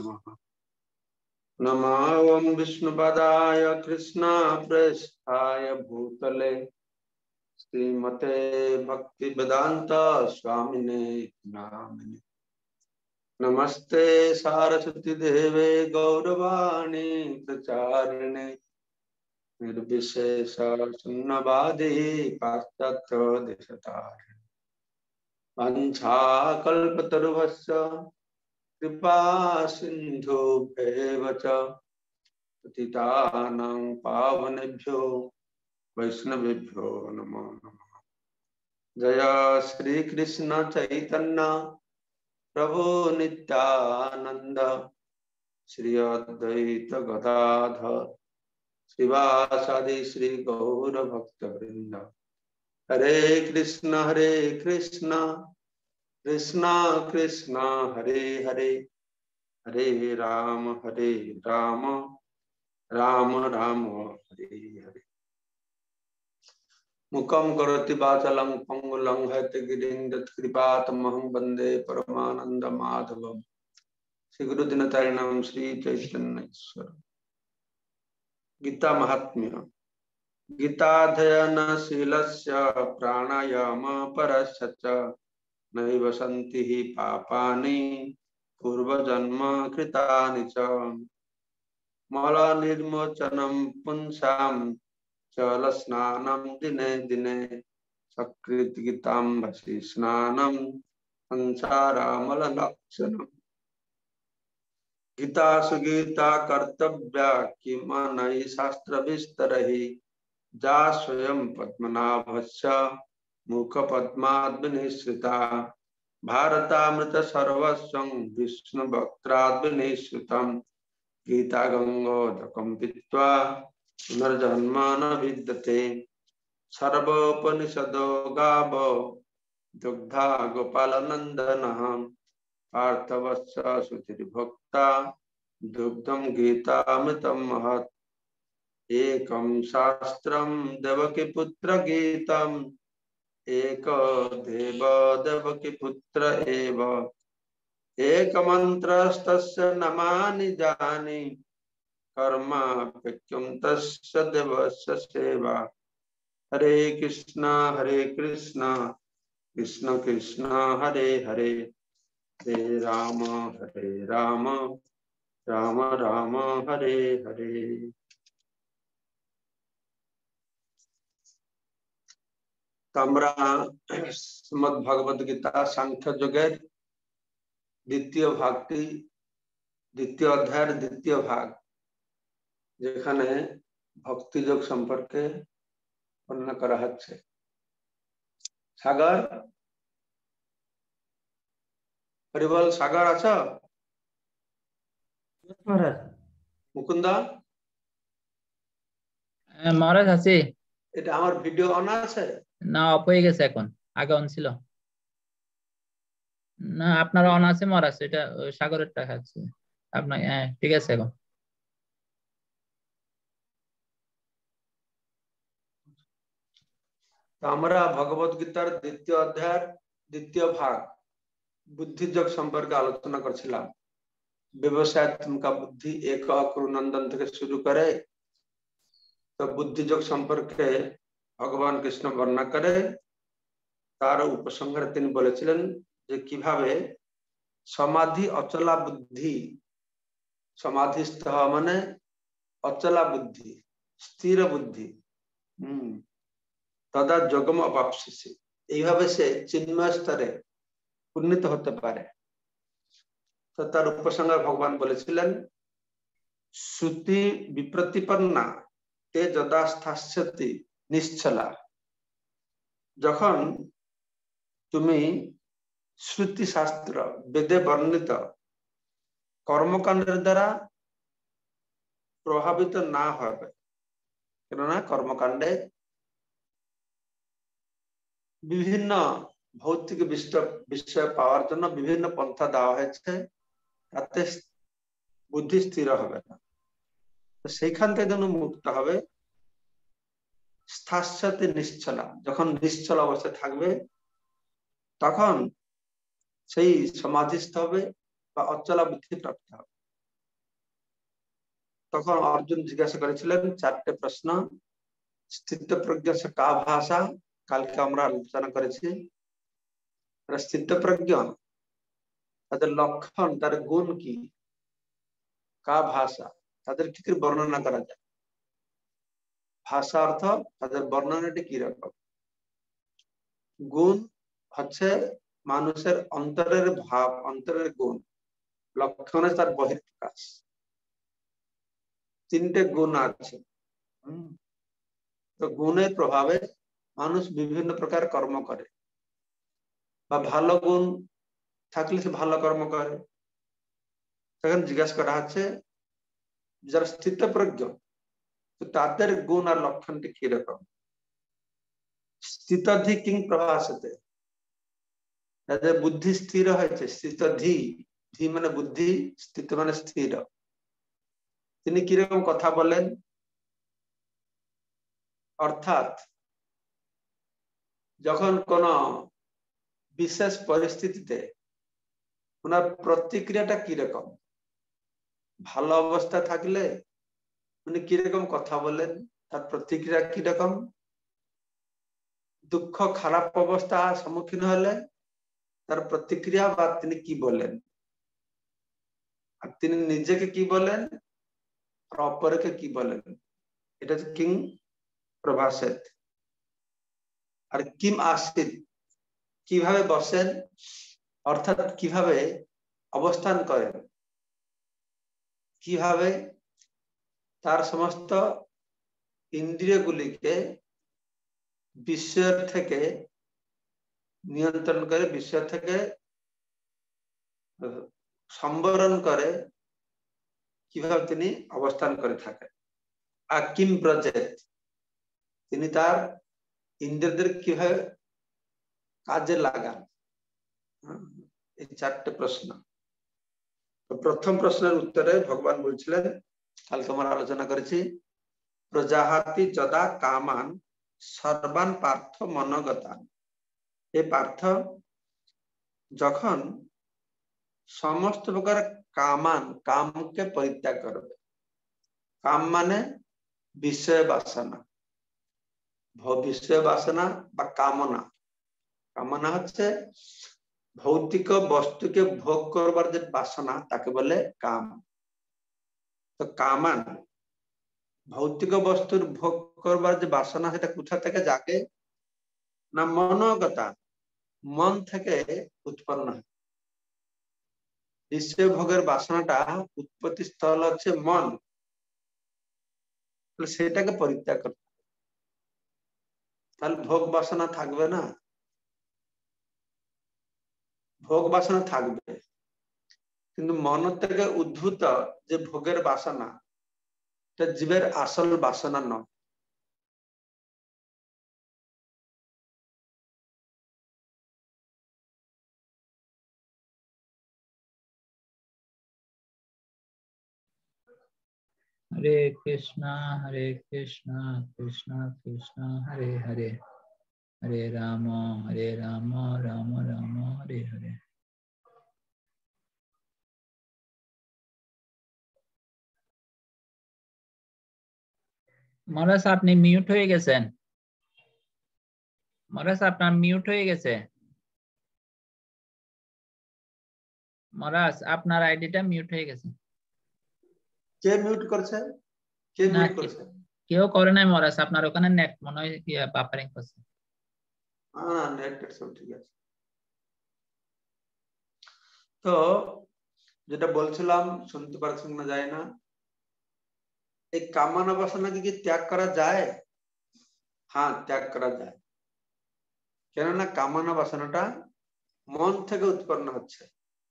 नमः विष्णुपदाय कृष्णप्रेष्ठाय भूतले श्रीमते भक्तिवेदांत स्वामिने नामिने। नमस्ते सारस्वती देवे गौरवाणी प्रचारिणे निर्विशेष शून्यवादी पाश्चात्य देशतारिणे। वंशाकल्पतरुभ्यश्च कृपा सिन्धुभ्येव च पतितानां पावनेभ्यो वैष्णवेभ्यो नमो नमः। जय श्री कृष्ण चैतन्य प्रभु नित्यानंद श्री अद्वैत गदाधर श्रीवासादि श्री गौर भक्त वृंद। हरे कृष्ण कृष्ण कृष्ण हरे हरे, हरे राम राम राम हरे हरे। मुखं करोति वाचालं पंगुलं हैतगिरिं यत्कृपातमहं वन्दे परमानंद माधवम। श्री गुरुदिनतारिणं श्री चैतन्येश्वर। गीता महात्म्य। गीताध्ययनशीलस्य प्राणायाम परस्य च नैव सन्ति हि पापानि पूर्वजन्म कृतानि च। मलनिर्मोचनं पुंसां चल स्नानं दिने दिने सकृद्गीताम्भसि स्नानं संसारामलनाशनम्। गीता सुगीता कर्तव्या किमनयि शास्त्रविस्तरहि जा स्वयं पद्मनाभस्य मुखपद्माद्विनिश्रिता। भारतामृत सर्वस्वं विष्णुवक्त्राद्विनिश्रितं गीता गंगोदकं पीत्वा पुनर्जन्म न विद्यते। सर्वोपनिषदो गावो दुग्धा गोपालनंदनः पार्थवश्च शुचिर्भोक्ता दुग्धं गीतामृतं महत्। एकं शास्त्रं देवकीपुत्र गीतम् एको देव देवकीपुत्र एव। एकमन्त्रस्तस्य नमानि जानि कर्माप्यक्यं तस्य देवस्य सेवा। हरे कृष्ण कृष्ण कृष्ण हरे हरे, हरे राम राम राम हरे हरे। আমরা শ্রীমদ্ ভগবদ গীতা সাংখ্য যোগের দ্বিতীয় ভাগটি, দ্বিতীয় অধ্যায়ের দ্বিতীয় ভাগ, যেখানে ভক্তি যোগ সম্পর্কে বর্ণনা করা হচ্ছে। সাগর, হরিবল সাগর আছো? মুকুন্দা? মহারাজ আছি। এটা আমার ভিডিও অন আছে না? অফ হয়ে গেছে, এখন আগে অন ছিল না। আপনার অন আছে মহারাজ, এটা সাগরের টাকা আছে আপনার। হ্যাঁ ঠিক আছে। এখন আমরা ভগবদ গীতার দ্বিতীয় অধ্যায়ের দ্বিতীয় ভাগ বুদ্ধিযোগ সম্পর্কে আলোচনা করছিলাম। ব্যবসায়ত্মকা বুদ্ধি এক অক্রুনন্দন থেকে শুরু করে তো বুদ্ধিযোগ সম্পর্কে ভগবান কৃষ্ণ বর্ণনা করে তার উপসংহারে তিনি বলেছিলেন যে কিভাবে সমাধি অচলা বুদ্ধি, সমাধিস্থ হওয়া মানে অচলা বুদ্ধি, স্থির বুদ্ধি, তদা যোগম অবাপসিসি, এইভাবে সে চিন্ময় স্তরে উন্নীত হতে পারে। তো তার উপসংহারে ভগবান বলেছিলেন শ্রুতি বিপ্রতিপন্না তে যদা স্থাস্যতি নিশ্চলা। যখন তুমি শ্রুতি শাস্ত্র বেদে বর্ণিত কর্মকাণ্ডের দ্বারা প্রভাবিত না হবে, কেননা কর্মকাণ্ডে বিভিন্ন ভৌতিক বিষয় পাওয়ার জন্য বিভিন্ন পন্থা দেওয়া হয়েছে, তাতে বুদ্ধি স্থির হবে না। সেইখান থেকে যেন মুক্ত হবে। স্থাস্যতে নিশ্চলা, যখন নিশ্চল অবস্থায় থাকবে তখন সেই সমাধিস্থ হবে বা অচলা বুদ্ধি প্রাপ্ত হবে। তখন অর্জুন জিজ্ঞাসা করেছিলেন 4টে প্রশ্ন। স্থিতপ্রজ্ঞ সে কা ভাষা, কালকে আমরা আলোচনা করেছি। স্থিতপ্রজ্ঞ তাদের লক্ষণ, তার গুণ কি, কা ভাষা তাদের কি করে বর্ণনা করা যায়, ভাষা অর্থ তাদের বর্ণনাটি কি রকম, গুণ হচ্ছে মানুষের অন্তরের ভাব, অন্তরের গুণ, লক্ষণে তার বহিঃপ্রকাশ। 3টে গুণ আছে। তো গুণের প্রভাবে মানুষ বিভিন্ন প্রকার কর্ম করে, বা ভালো গুণ থাকলে সে ভালো কর্ম করে। সেখানে জিজ্ঞাসা করা হচ্ছে যারা স্থিতপ্রজ্ঞ তাদের গুণ আর লক্ষণটি কিরকম। স্থিতধি কিং প্রভাসতে, যাদের বুদ্ধি স্থির হয়েছে, স্থিতধি, ধি মানে বুদ্ধি, স্থিত মানে স্থির, তিনি কিরকম কথা বলেন, অর্থাৎ যখন কোন বিশেষ পরিস্থিতিতে ওনার প্রতিক্রিয়াটা কিরকম, ভালো অবস্থা থাকলে উনি কিরকম কথা বলেন, তার প্রতিক্রিয়া কিরকম, দুঃখ খারাপ অবস্থা সম্মুখীন হলে তার প্রতিক্রিয়া বা তিনি কি বলেন, আর তিনি নিজেকে কি বলেন আর অপরকে কি বলেন, এটা হচ্ছে কিং প্রভাসেত। আর কিম আসিত, কিভাবে বসেন, অর্থাৎ কিভাবে অবস্থান করেন, কিভাবে তার সমস্ত ইন্দ্রিয়গুলিকে বিষয়ের থেকে নিয়ন্ত্রণ করে, বিষয় থেকে সম্বরণ করে, কিভাবে তিনি অবস্থান করে থাকেন। আর কিম ব্রজেত, তিনি তার ইন্দ্রিয়দের কিভাবে কাজে লাগান। এই 4টে প্রশ্ন। প্রথম প্রশ্নের উত্তরে ভগবান বলছিলেন, কালকে আমরা আলোচনা করেছি, প্রজাহাতি যদা কামান সর্বান পার্থ মনোগতান। এই পার্থ যখন সমস্ত প্রকার কামান, কামকে পরিত্যাগ করবে। কাম মানে বিষয় বাসনা, বিষয় বাসনা বা কামনা। কামনা হচ্ছে ভৌতিক বস্তুকে ভোগ করবার যে বাসনা, তাকে বলে কাম। তো কামান ভৌতিক বস্তুর ভোগ করবার যে বাসনা, সেটা কোথা থেকে জাগে না, মনোগতা, মন থেকে উৎপন্ন হয়। বিষয় ভোগের বাসনাটা উৎপত্তি স্থল হচ্ছে মন, সেটাকে পরিত্যাগ করতে, তাহলে ভোগ বাসনা থাকবে না। ভোগ বাসনা থাকবে, কিন্তু মন থেকে উদ্ভূত যে ভোগের বাসনা, এটা জীবের আসল বাসনা নয়। হরে কৃষ্ণ কৃষ্ণ কৃষ্ণ হরে হরে, হরে রাম রাম রাম হরে হরে। মহারাজ আপনি মিউট হয়ে গেছেন। মহারাজ আপনার মিউট হয়ে গেছে। মহারাজ আপনার আইডিটা মিউট হয়ে গেছে। কে মিউট করছে? কে মিউট করছে? কেউ করে নাই মহারাজ, আপনার ওখানে নেট মনে হয় বাফারিং করছে। হ্যাঁ, নেট সব ঠিক আছে। তো যেটা বলছিলাম, শুনতে পারছেন না যায় না, এই কামনা বাসনাকে কি ত্যাগ করা যায়? হ্যাঁ, ত্যাগ করা যায়। কেননা কামনা বাসনাটা মন থেকে উৎপন্ন হচ্ছে।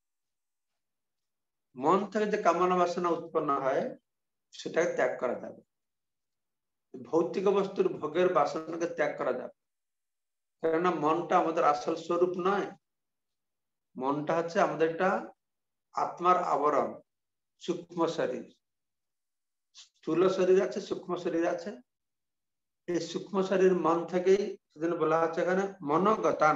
মন থেকে যে কামনা বাসনা উৎপন্ন হয়, সেটাকে ত্যাগ করা যাবে। ভৌতিক বস্তুর ভোগের বাসনাকে ত্যাগ করা যাবে, কেননা মনটা আমাদের আসল স্বরূপ নয়। মনটা হচ্ছে আমাদের একটা আত্মার আবরণ, সূক্ষ্ম শরীর। স্থূল শরীর আছে, সূক্ষ্ম শরীর আছে। এই সূক্ষ্ম শরীর মন থেকেই সেদিন বলা হচ্ছে এখানে মনোগতান।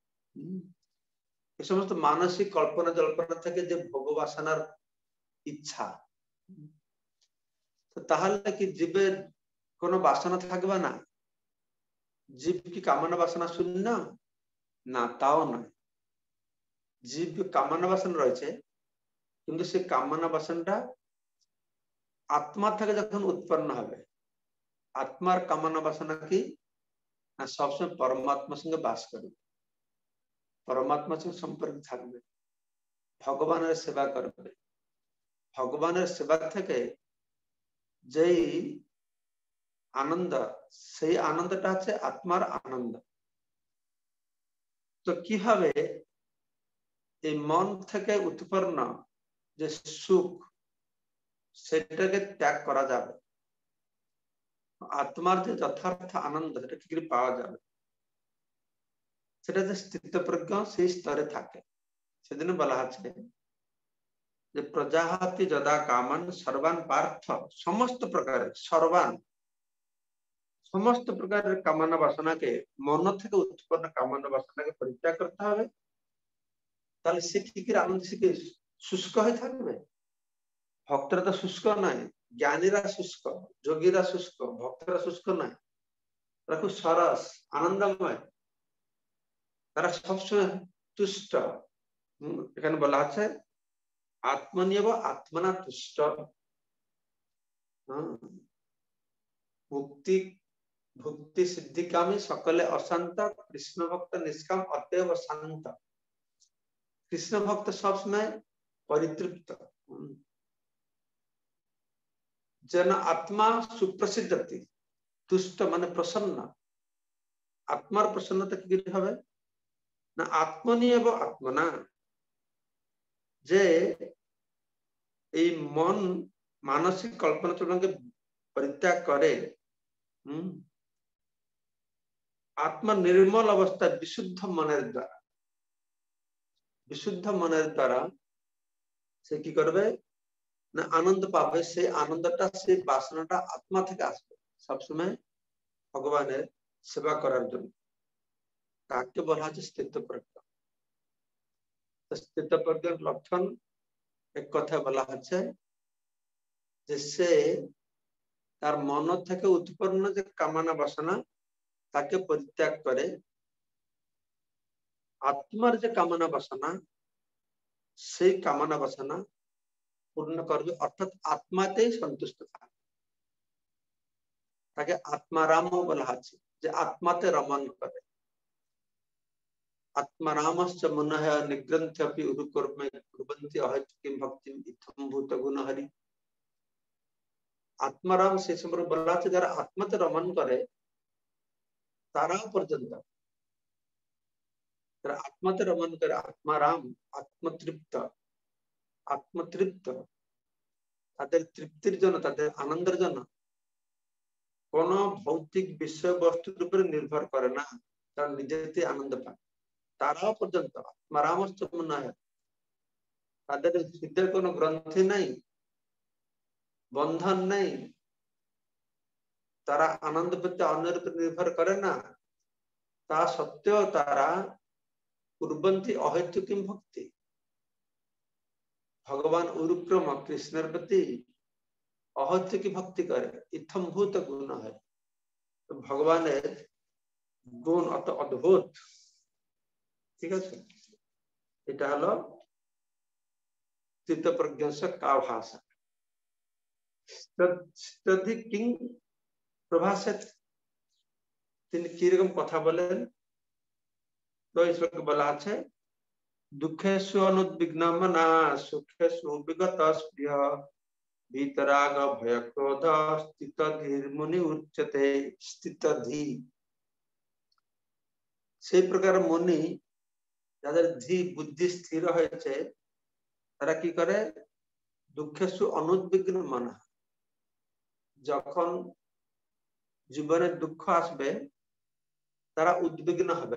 এই সমস্ত মানসিক কল্পনা জল্পনা থেকে যে ভোগ বাসনার ইচ্ছা, তো তাহলে কি জীবের কোনো বাসনা থাকবে না? জীব কি কামনা বাসনা শূন্য? না, তাও নয়। জীব কামনা বাসনা রয়েছে, কিন্তু সেই কামনা বাসনাটা আত্মা থেকে যখন উৎপন্ন হবে, আত্মার কামনা বাসনা কি না সবসময় পরমাত্মার সঙ্গে বাস করবে, পরমাত্মার সঙ্গে সম্পর্ক থাকবে, ভগবানের সেবা করবে। ভগবানের সেবা থেকে যেই আনন্দ, সেই আনন্দটা হচ্ছে আত্মার আনন্দ। তো কিভাবে এই মন থেকে উৎপন্ন যে সুখ সেটাকে ত্যাগ করা যাবে, আত্মার যে যথার্থ আনন্দ সেটা কি করে পাওয়া যাবে, সেটা যে স্থিতপ্রজ্ঞ সেই স্তরে থাকে। সেদিন বলা আছে যে প্রজাহাতি যদা কামান সর্বান পার্থ, সমস্ত প্রকারের সমস্ত প্রকারের কামনা বাসনাকে, মন থেকে উৎপন্ন কামনা বাসনাকে পরিত্যাগ করতে হবে। তাহলে সে কি করে আনন্দ শিখে শুষ্ক হয়ে থাকবে? ভক্তরা তো শুষ্ক নয়, জ্ঞানীরা শুষ্ক, যোগীরা শুষ্ক, ভক্তরা শুষ্ক নয়। তারা খুব সরস আনন্দময়, তারা সবসময় তুষ্ট। এখানে বলা আছে আত্মনিয়ব আত্মনা তুষ্ট। মুক্তি ভক্তি সিদ্ধিকামী সকলে অশান্ত, কৃষ্ণ ভক্ত নিষ্কাম অতএব শান্ত। কৃষ্ণ ভক্ত সবসময় পরিতৃপ্ত, যেন আত্মা সুপ্রসিদ্ধ, তুষ্ট মানে প্রসন্ন। আত্মার প্রসন্নতা কি হবে না আত্মনিয়ব আত্মনা, যে এই মন মানসিক কল্পনা চলনকে পরিত্যাগ করে আত্মা নির্মল অবস্থায় বিশুদ্ধ মনের দ্বারা সে কি করবে না আনন্দ পাবে। সেই আনন্দটা, সেই বাসনাটা আত্মা থেকে আসবে সবসময় ভগবানের সেবা করার জন্য। তাকে বলা হচ্ছে স্থিতপ্রজ্ঞ। স্থিতপ্রজ্ঞের লক্ষণ এক কথা বলা হচ্ছে যে সে তার মন থেকে উৎপন্ন যে কামনা বাসনা তাকে পরিত্যাগ করে আত্মার যে কামনা বাসনা সেই কামনা বাসনা পূর্ণ করবে, অর্থাৎ আত্মাতেই সন্তুষ্ট থাকবে। তাকে আত্মারামও বলা আছে, যে আত্মাতে রমণ করে। আত্মারামশ্চ মনঃ নিগ্রন্থ্যপি উরুকর্মে কুর্বন্তি অহৈতুকীম ভক্তিম ইত্থম ভূত গুণহরি। আত্মারাম সে সম্পর্কে বলা আছে যারা আত্মাতে রমণ করে তারাও পর্যন্ত, যারা আত্মাতে রমণ করে, আত্মারাম আত্মতৃপ্ত, তাদের তৃপ্তির জন্য, তাদের আনন্দের জন্য কোন ভৌতিক বিষয়বস্তুর উপরে নির্ভর করে না, তারা নিজেতে আনন্দ পায়। তারাও পর্যন্ত আত্মারামশ্চ মনঃ, তাদের হৃদয়ের কোনো গ্রন্থি নাই, বন্ধন নেই, তারা আনন্দ পেতে অন্যের উপর নির্ভর করে না। তা সত্ত্বেও তারা কুর্বন্তি অহৈতুকীম ভক্তি, ভগবান উরুক্রম কৃষ্ণের প্রতি অহৈতুকী ভক্তি করে। ইত্থম ভূত গুণ হয়, ভগবানের গুণ অত অদ্ভুত। ঠিক আছে, এটা হলো স্থিতপ্রজ্ঞ কা ভাষা। কিং প্রভাসে, তিনি কিরকম কথা বলেন তো এই শ্লোকে বলা আছে দুঃখেষু অনুদ্বিগ্ন মনা সুখেষু বিগত স্পৃহ ভিতরাগ ভয় ক্রোধ স্থিত ধীর মুনি উচ্চতে। স্থিত ধী, সেই প্রকার মুনি যাদের ধী বুদ্ধি স্থির হয়েছে তারা কি করে দুঃখেষু অনুদ্বিগ্ন মনা, যখন জীবনে দুঃখ আসবে তারা উদ্বিগ্ন হবে।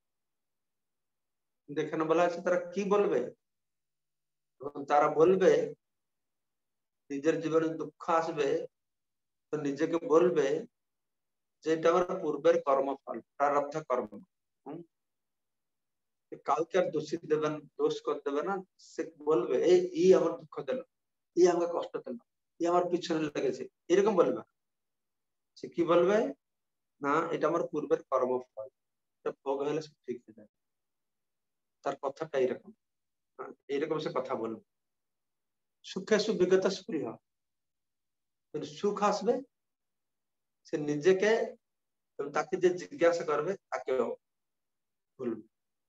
এখানে বলা আছে তারা কি বলবে, তারা বলবে নিজের জীবনে দুঃখ আসবে তো নিজেকে বলবে যে এটা আমার পূর্বের কর্মফল, প্রারব্ধ কর্ম। কাউকে আর দোষ করে দেবে না। সে বলবে এই আমার দুঃখ দিল, এই আমাকে কষ্ট দিল, ये আমার পিছনে লেগেছে এরকম বলবে না। সে কি বলবে না এটা আমার পূর্বের কর্মফল, এটা ভোগ হলে সব ঠিক হয়ে যাবে। তার কথাটা এরকম, এইরকম সে কথা বলবে। সুখে সুবিগত স্পৃহ, সুখ আসবে সে নিজেকে এবং তাকে যে জিজ্ঞাসা করবে তাকেও বলবে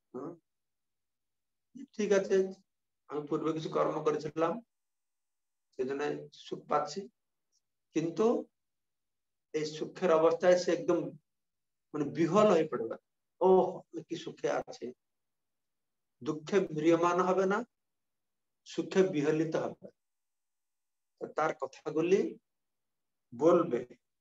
ঠিক আছে আমি পূর্বে কিছু কর্ম করেছিলাম সেজন্য সুখ পাচ্ছি, কিন্তু এই সুখের অবস্থায় সে একদম মানে বিহল হয়ে পড়বে। ও কি সুখে আছে, দুঃখে ম্রিয়মান হবে না, সুখে বিহলিত হবে। তার কথাগুলি বলবে,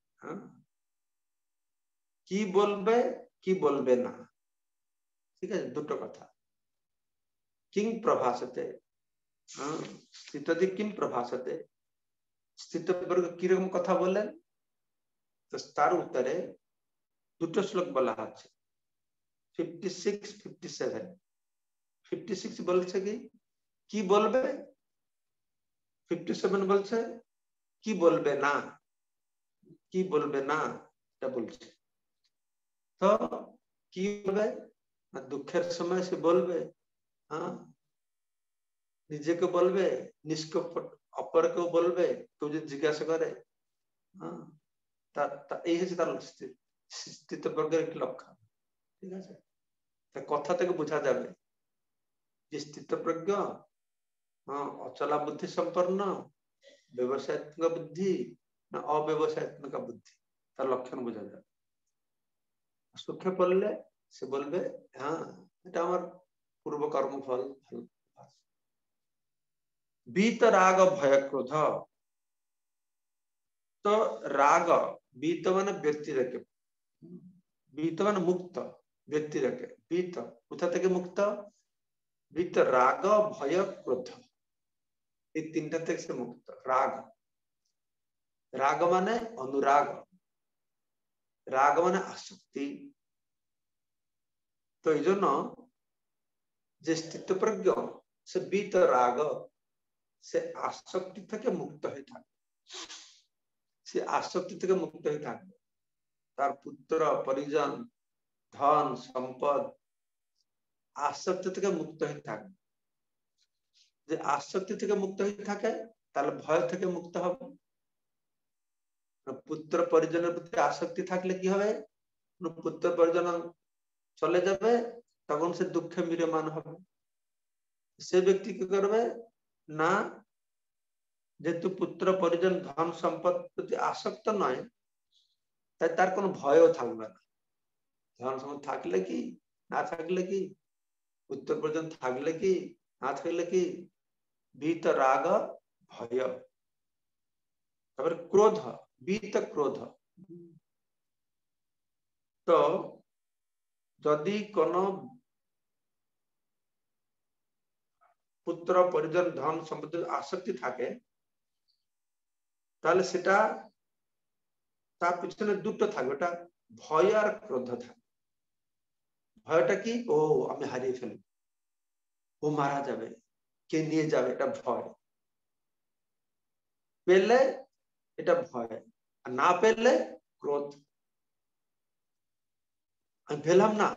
কি বলবে কি বলবে না, ঠিক আছে দুটো কথা। কিং প্রভাসতে, স্থিতদি কিং প্রভাসতে, স্থিতবর্গ কিরকম কথা বলেন, তো তার উত্তরে দুটো শ্লোক বলা আছে 56, 57। 56 বলছে কি বলবে, 57 বলছে কি বলবে না, কি বলবে না এটা বলছে। তো কি বলবে, দুঃখের সময় সে বলবে, নিজেকে বলবে, নিষ্কপট অপরকেও বলবে, কেউ যদি জিজ্ঞাসা করে। এই হচ্ছে তার স্থিতপ্রজ্ঞের একটি লক্ষণ, ঠিক আছে। কথা থেকে বোঝা যাবে যে স্থিতপ্রজ্ঞ অচলা বুদ্ধি সম্পন্ন, ব্যবসায়িক বুদ্ধি না অব্যবসায়িক বুদ্ধি, তার লক্ষণ বোঝা যাবে। সুখে পড়লে সে বলবে হ্যাঁ এটা আমার পূর্ব কর্মফল। बीत राग भय क्रोध, तो राग बीत माने व्यक्ति रखे, बीत माने मुक्त व्यक्ति रखे, बीत कोथा থেকে মুক্ত, बीत राग भय क्रोध এই তিনটা থেকে সে মুক্ত। রাগ, রাগ মানে অনুরাগ, রাগ মানে আসক্তি। তো এই জন্য যে স্থিতপ্রজ্ঞ সে बीत রাগ, সে আসক্তি থেকে মুক্ত হয়ে থাকে, সে আসক্তি থেকে মুক্ত হয়ে থাকবে। তার পুত্র পরিজন ধন সম্পদ আসক্তি থেকে মুক্ত হয়ে থাকবে। যে আসক্তি থেকে মুক্ত হয়ে থাকে তাহলে ভয় থেকে মুক্ত হবে। পুত্র পরিজনের প্রতি আসক্তি থাকলে কি হবে, পুত্র পরিজন চলে যাবে, তখন সে দুঃখে ম্রিয়মান হবে। সে ব্যক্তি কি করবে না, যেহেতু পুত্র পরিজন ধন সম্পদ প্রতি আসক্ত নয়, তাই তার কোনো ভয়ও থাকবে না। ধন সম্পদ থাকলে কি না থাকলে কি, পুত্র পরিজন থাকলে কি না থাকলে কি, बीत राग भय, তারপরে ক্রোধ, बीत ক্রোধ। তো যদি কোন পুত্র পরিজন ধন সম্পদের আসক্তি থাকে তাহলে সেটা তার পিছনে দুটো থাকবে, ওটা ভয় আর ক্রোধ থাকবে। ভয়টা কি, ও আমি হারিয়ে ফেলব, ও মারা যাবে, কে নিয়ে যাবে, এটা ভয়। পেলে এটা ভয়, আর না পেলে ক্রোধ। আমি পেলাম না,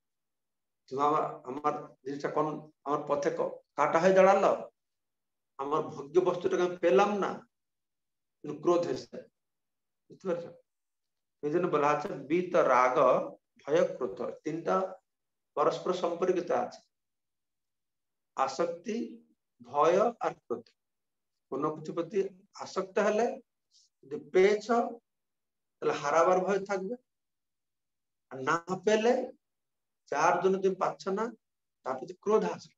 আমার জিনিসটা কোন আমার পথে কাটা হয়ে দাঁড়ালো, আমার ভোগ্য বস্তুটাকে আমি পেলাম না, ক্রোধ এসে, বুঝতে পারছো। এই জন্য বলা আছে बीत রাগ ভয় ক্রোধ, তিনটা পরস্পর সম্পর্কিত আছে, আসক্তি ভয় আর ক্রোধ। কোন কিছু প্রতি আসক্ত হলে যদি পেয়েছ তাহলে হারাবার ভয় থাকবে, আর না পেলে যার জন্য তুমি পাচ্ছ না তার প্রতি ক্রোধ আসবে।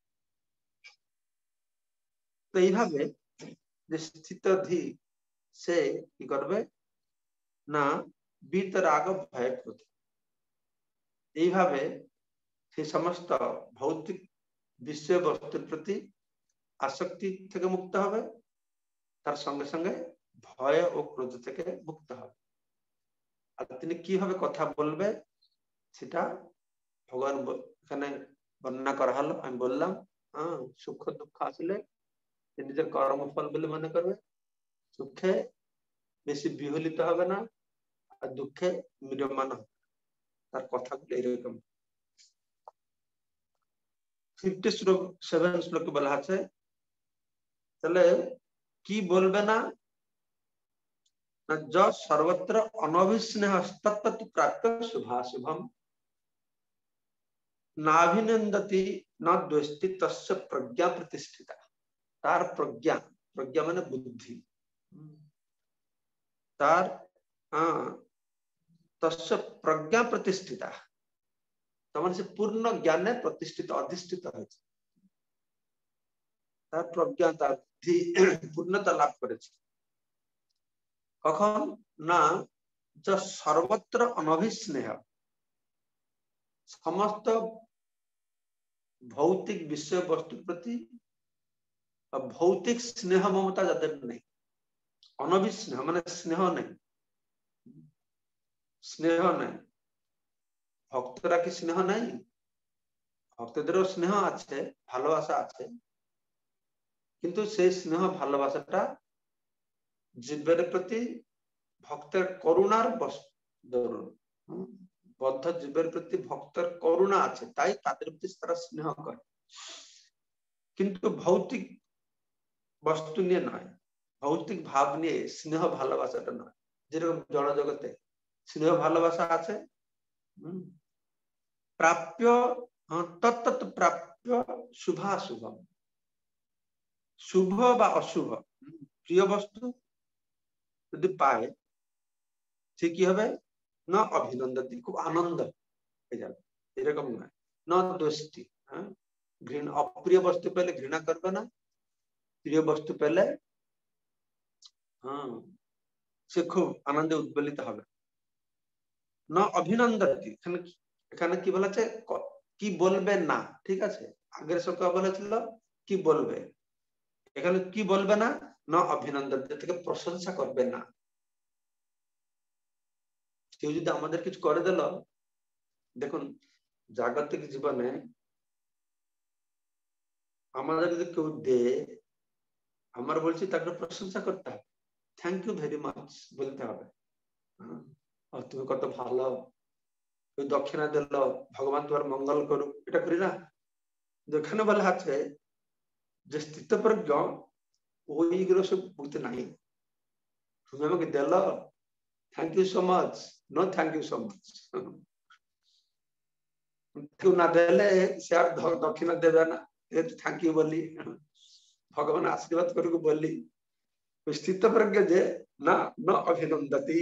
তো এইভাবে যে স্থিতধি সে কি করবে না, बीत রাগ ভয় ক্রোধ, এইভাবে সে সমস্ত ভৌতিক বিষয় বস্তুর প্রতি আসক্তি থেকে মুক্ত হবে, তার সঙ্গে সঙ্গে ভয় ও ক্রোধ থেকে মুক্ত হবে। আর তিনি কিভাবে কথা বলবে সেটা ভগবান এখানে বর্ণনা করা হলো। আমি বললাম সুখ দুঃখ আসলে নিজের কর্মফল বলে মনে করবে, সুখে বেশি বিহলিত হবে না, আর দুঃখে মিলমান হবে। তার কথাগুলো এরকম। 57 শ্লোকে বলা আছে, তাহলে কি বলবে না, য সর্বত্র অনভিস্নেহ তত্ত্ব প্রাপ্ত শুভাশুভম নাভিনন্দতি ন দ্বেষ্টি তস্য প্রজ্ঞা প্রতিষ্ঠিতা। তার প্রজ্ঞা, প্রজ্ঞা মানে বুদ্ধি, তার তস্য প্রজ্ঞা প্রতিষ্ঠিতা, তার মানে সে পূর্ণ জ্ঞানে প্রতিষ্ঠিত, অধিষ্ঠিত হয়েছে, তার প্রজ্ঞা, তার বুদ্ধি পূর্ণতা লাভ করেছে। কখন না, যে সর্বত্র অনভিস্নেহ, সমস্ত ভৌতিক বিষয়বস্তুর প্রতি ভৌতিক স্নেহ মমতা যাদের নেই, অনভিস্নেহ মানে স্নেহ নেই, স্নেহ নেই। ভক্তরা কি স্নেহ নাই? ভক্তদেরও স্নেহ আছে, ভালোবাসা আছে, কিন্তু সেই স্নেহ ভালোবাসাটা জীবের প্রতি ভক্তের করুণার দরুন, বদ্ধ জীবের প্রতি ভক্তের করুণা আছে, তাই তাদের প্রতি তারা স্নেহ করে, কিন্তু ভৌতিক বস্তু নিয়ে নয়, ভৌতিক ভাব নিয়ে স্নেহ ভালোবাসাটা নয়। যেরকম জড় জগতে স্নেহ ভালোবাসা আছে, প্রাপ্য তত্ত্ব প্রাপ্য শুভাশুভম, শুভ বা অশুভ প্রিয় বস্তু যদি পায়, সে কি হবে না অভিনন্দতি, খুব আনন্দ হয়ে যাবে, এরকম নয়। ন দোষটি, ঘৃণা, অপ্রিয় বস্তু পেলে ঘৃণা করবে না, প্রিয় বস্তু পেলে সে খুব আনন্দে উদ্বেলিত হবে। না অভিনন্দতি, এখানে কি বলেছে, কি বলবে না, ঠিক আছে, আগের সপ্তাহে বলেছিল কি বলবে, এখানে কি বলবে না, না অভিনন্দতি, থেকে প্রশংসা করবে না। কেউ যদি আমাদের কিছু করে দিল, দেখুন জাগতিক জীবনে আমাদের যদি কেউ দে, আমরা বলছি তাকে প্রশংসা করতে হবে, থ্যাংক ইউ ভেরি মাচ বলতে হবে, তুমি কত ভালো, দক্ষিণা দিল, ভগবান তোমার মঙ্গল করুক, এটা করি না। যেখানে বলা আছে যে স্থিতপ্রজ্ঞ, ওইগুলো সব বুঝতে নাই। তুমি আমাকে দিল, thank you so much, no thank you so much. কেউ না দিলে সে আর দক্ষিণা দেবে না, থ্যাংক ইউ বলি, ভগবান আশীর্বাদ করুক বলি। স্থিতপ্রজ্ঞ যে না, ন অভিনন্দতি,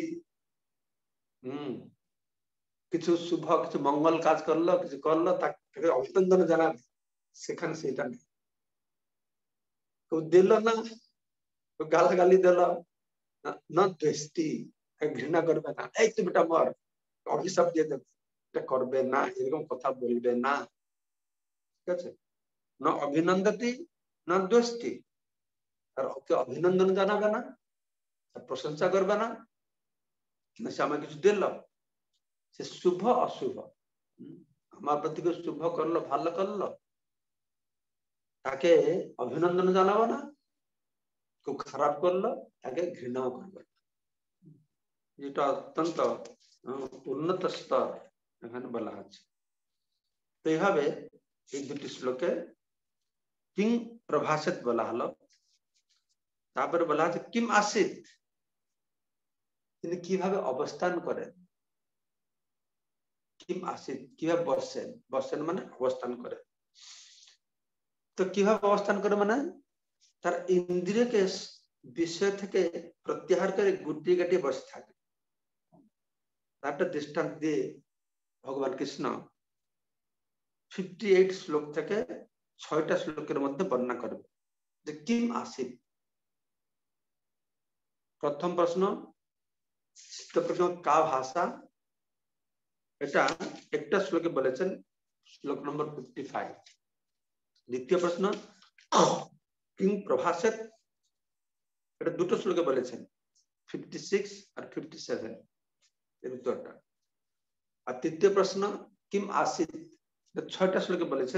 কিছু শুভ, কিছু মঙ্গল কাজ করলো, কিছু করলো, তাকে অভিনন্দন জানাবে, সেখানে সেটা নেই। কেউ দিল না, গালাগালি দিল, না দৃষ্টি, ঘৃণা করবে না, এই তুমি এটা মর, অভিশাপ দিয়ে দেবে, এটা করবে না, এরকম কথা বলবে না, ঠিক আছে। না অভিনন্দতি না দোষটি, আর ওকে অভিনন্দন জানাবে না, প্রশংসা করবে না, সে আমাকে কিছু দিল, সে শুভ অশুভ, আমার প্রতি কেউ শুভ করলো, ভালো করলো, তাকে অভিনন্দন জানাবো না, কেউ খারাপ করলো তাকে ঘৃণাও করবে না। যেটা অত্যন্ত উন্নত স্তর এখানে বলা আছে। তো এইভাবে এই দুটি শ্লোকে কিং প্রভাসিত বলা হলো। তারপরে বলা আছে কিম আসিত, তিনি কিভাবে অবস্থান করেন, কিম আসিত কিভাবে বসেন, বসেন মানে অবস্থান করে। তো কিভাবে অবস্থান করে মানে তার ইন্দ্রিয়কে বিষয় থেকে প্রত্যাহার করে গুটিয়ে গাটিয়ে বসে থাকে। তারটা দৃষ্টান্ত দিয়ে ভগবান কৃষ্ণ 58 শ্লোক থেকে 6টা শ্লোকের মধ্যে বর্ণনা করবে যে কিম আসিত। প্রথম প্রশ্ন কা ভাষা, এটা একটা শ্লোকে বলেছেন, শ্লোক নম্বর 55। দ্বিতীয় প্রশ্ন কিং প্রভাসেত, এটা দুটো শ্লোকে বলেছেন, 56 আর 57 এর উত্তরটা। আর তৃতীয় প্রশ্ন কিম আসিত, 6টা শ্লোকে বলেছেন,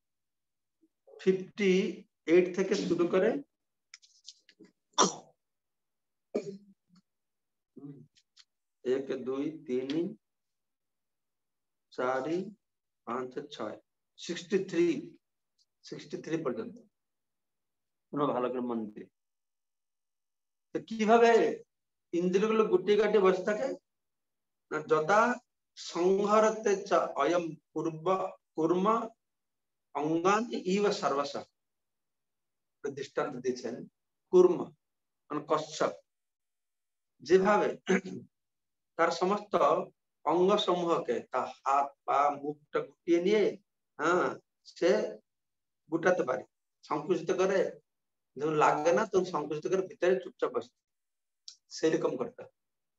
58 থেকে শুরু করে 1 2 3 4 5 6 63 পর্যন্ত কোনো ভালো করে মন দিয়ে। তো কিভাবে ইন্দ্রিয়গুলো গুটিয়ে গাটিয়ে বসে থাকে না, যদা সংহরতে চ অয়ম পূর্ব কুর্ম অঙ্গানি ইব সর্বস্ব। দৃষ্টান্ত দিয়েছেন কুর্ম মানে কচ্ছপ, যেভাবে তার সমস্ত অঙ্গ সমূহকে, তার হাত পা মুখটা গুটিয়ে নিয়ে সে গুটাতে পারে, সংকুচিত করে, যখন লাগবে না তখন সংকুচিত করে ভিতরে চুপচাপ বসে, সেরকম করতে হবে,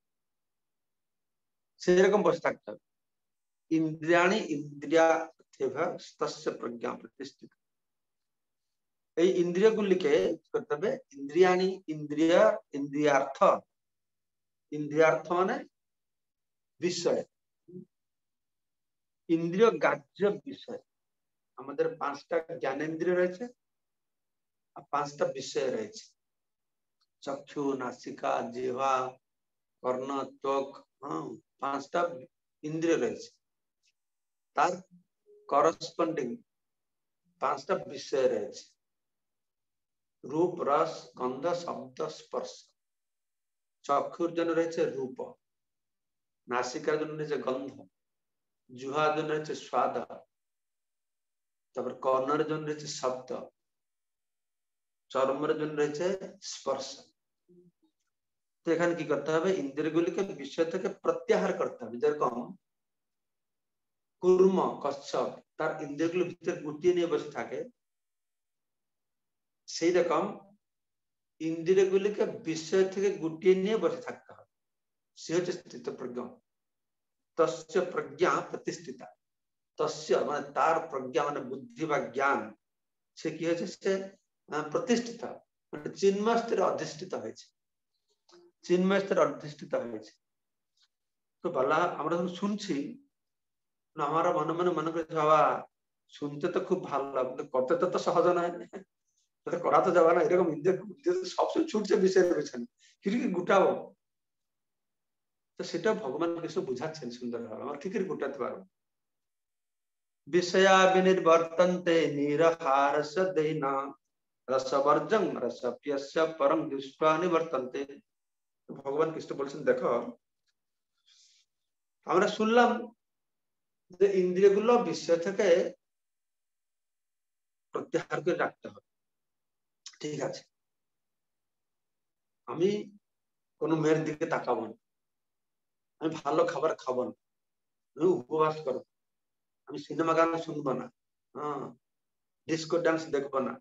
সেরকম বসে থাকতে হবে। ইন্দ্রিয়াণি ইন্দ্রিয়া প্রজ্ঞা প্রতিষ্ঠিত। এই ইন্দ্রিয়গুলিকে করতে হবে ইন্দ্রিয়াণি, ইন্দ্রিয় ইন্দ্রিয়ার্থ, ইন্দ্রিয়ার্থ মানে বিষয়, ইন্দ্রিয় গ্রাহ্য বিষয়। আমাদের 5টা জ্ঞানেন্দ্রিয় রয়েছে আর 5টা বিষয় রয়েছে, চক্ষু, নাসিকা, জিহ্বা, কর্ণ, ত্বক, 5টা ইন্দ্রিয় রয়েছে। তার করসপন্ডিং 5টা বিষয় রয়েছে, রূপ, রস, গন্ধ, শব্দ, স্পর্শ। চক্ষুর জন্য রয়েছে রূপ, নাসিকার জন্য রয়েছে গন্ধ, জিহ্বার জন্য রয়েছে স্বাদ, তারপর কর্ণের জন্য রয়েছে শব্দ, চর্মের জন্য রয়েছে স্পর্শ। তো এখানে কি করতে হবে, ইন্দ্রিয়গুলিকে বিষয় থেকে প্রত্যাহার করতে হবে। যেরকম কুর্ম কচ্ছপ তার ইন্দ্রিয়গুলো ভিতরে গুটিয়ে নিয়ে বসে থাকে, সেই রকম ইন্দ্রিয়গুলিকে বিষয় থেকে গুটিয়ে নিয়ে বসে থাকতে হবে, সে হচ্ছে স্থিত প্রজ্ঞা। তস্য প্রজ্ঞা প্রতিষ্ঠিতা, তস্য মানে তার প্রজ্ঞা মানে বুদ্ধি বা জ্ঞান, সে কি হয়েছে, সে প্রতিষ্ঠিত মানে চিন্ময় স্তরে অধিষ্ঠিত হয়েছে, চিন্ময় স্তরে অধিষ্ঠিত হয়েছে। তো বলা আমরা যখন শুনছি, আমার মনে মনে মনে করছে বাবা শুনতে তো খুব ভালো লাগবে, করতে তো সহজ নয়, করা তো যাবে না। এরকম সবসময় ছুটছে বিষয়ের পেছনে, কিছু কি গুটাবো। তো সেটা ভগবান কিছু বুঝাচ্ছেন সুন্দরভাবে, আমার কি করে গুটাতে পারবো। বিষয়া বিনির্বর্তন্তে নিরহারস্য দেহিনা রসবর্জং রসপ্যস্য পরং দৃষ্টা নিবর্তন্তে। ভগবান কৃষ্ণ বলছেন, দেখো আমরা শুনলাম যে ইন্দ্রিয়গুলো বিষয় থেকে প্রত্যাহার করে রাখতে হবে, ঠিক আছে। আমি কোন মেয়ের দিকে তাকাবো না, আমি ভালো খাবার খাবো না, আমি উপবাস করবো, আমি সিনেমা গান শুনবো না, ডিস্কো ডান্স দেখবো না,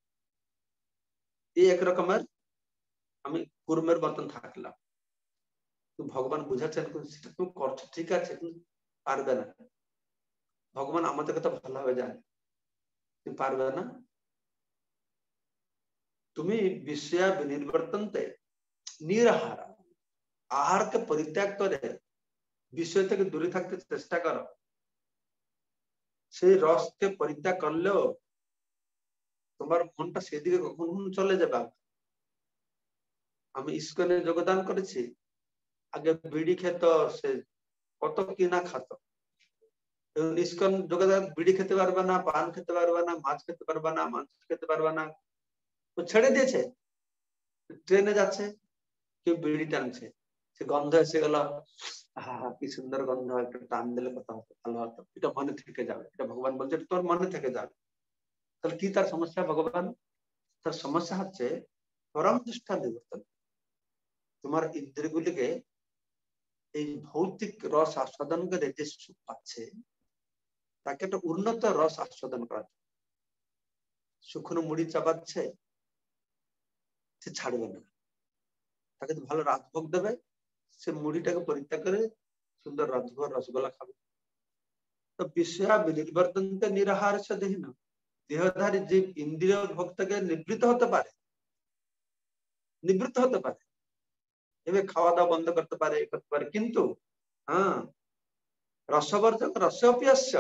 এই এক রকমের আমি কুর্মের মতন থাকলাম। ভগবান বুঝাচ্ছেন সেটা তুমি করছো ঠিক আছে, কিন্তু পারবে না। ভগবান আমাদের কথা ভালোভাবে জানে, তুমি পারবে না। তুমি বিষয়া বিনির্বর্তন্তে নিরাহার, আহারকে পরিত্যাগ করে বিষয় থেকে দূরে থাকতে চেষ্টা করো। সেই রসকে পরিত্যাগ করলেও তোমার মনটা সেদিকে কখন চলে যাবে। আমি ইস্কনে যোগদান করেছি, আগে বিড়ি খেত, সে কত কিনা খাত। ইস্কন যোগদান, বিড়ি খেতে পারবে না, পান খেতে পারবে না, মাছ খেতে পারবে না, মাংস খেতে পারবে না, ও ছেড়ে দিয়েছে। ট্রেনে যাচ্ছে, কেউ বিড়ি টানছে, সে গন্ধ এসে গেল, কি সুন্দর গন্ধ, একটু টান দিলে কথা হতো, ভালো হতো, এটা মনে থেকে যাবে। এটা ভগবান বলছে তোর মনে থেকে যাবে। তাহলে কি তার সমস্যা ভগবান? তার সমস্যা হচ্ছে পরম দৃষ্টা নিবর্তন। তোমার ইন্দ্রিয়গুলিকে এই ভৌতিক রস আস্বাদন করে যে সুখ পাচ্ছে, তাকে একটা উন্নত রস আস্বাদন করা। শুকনো মুড়ি চাবাচ্ছে, সে ছাড়বে না, তাকে তো ভালো রাজভোগ দেবে, সে মুড়িটাকে পরিত্যাগ করে সুন্দর রাজভোগ রসগোল্লা খাবে। তো বিষয়া বিনির্বর্তনতে নিরাহার দেহীন, দেহধারী জীব ইন্দ্রিয় ভোগ থেকে নিবৃত্ত হতে পারে, নিবৃত্ত হতে পারে, এভাবে খাওয়া দাওয়া বন্ধ করতে পারে, কিন্তু রসবর্জক রসপ্যস্য,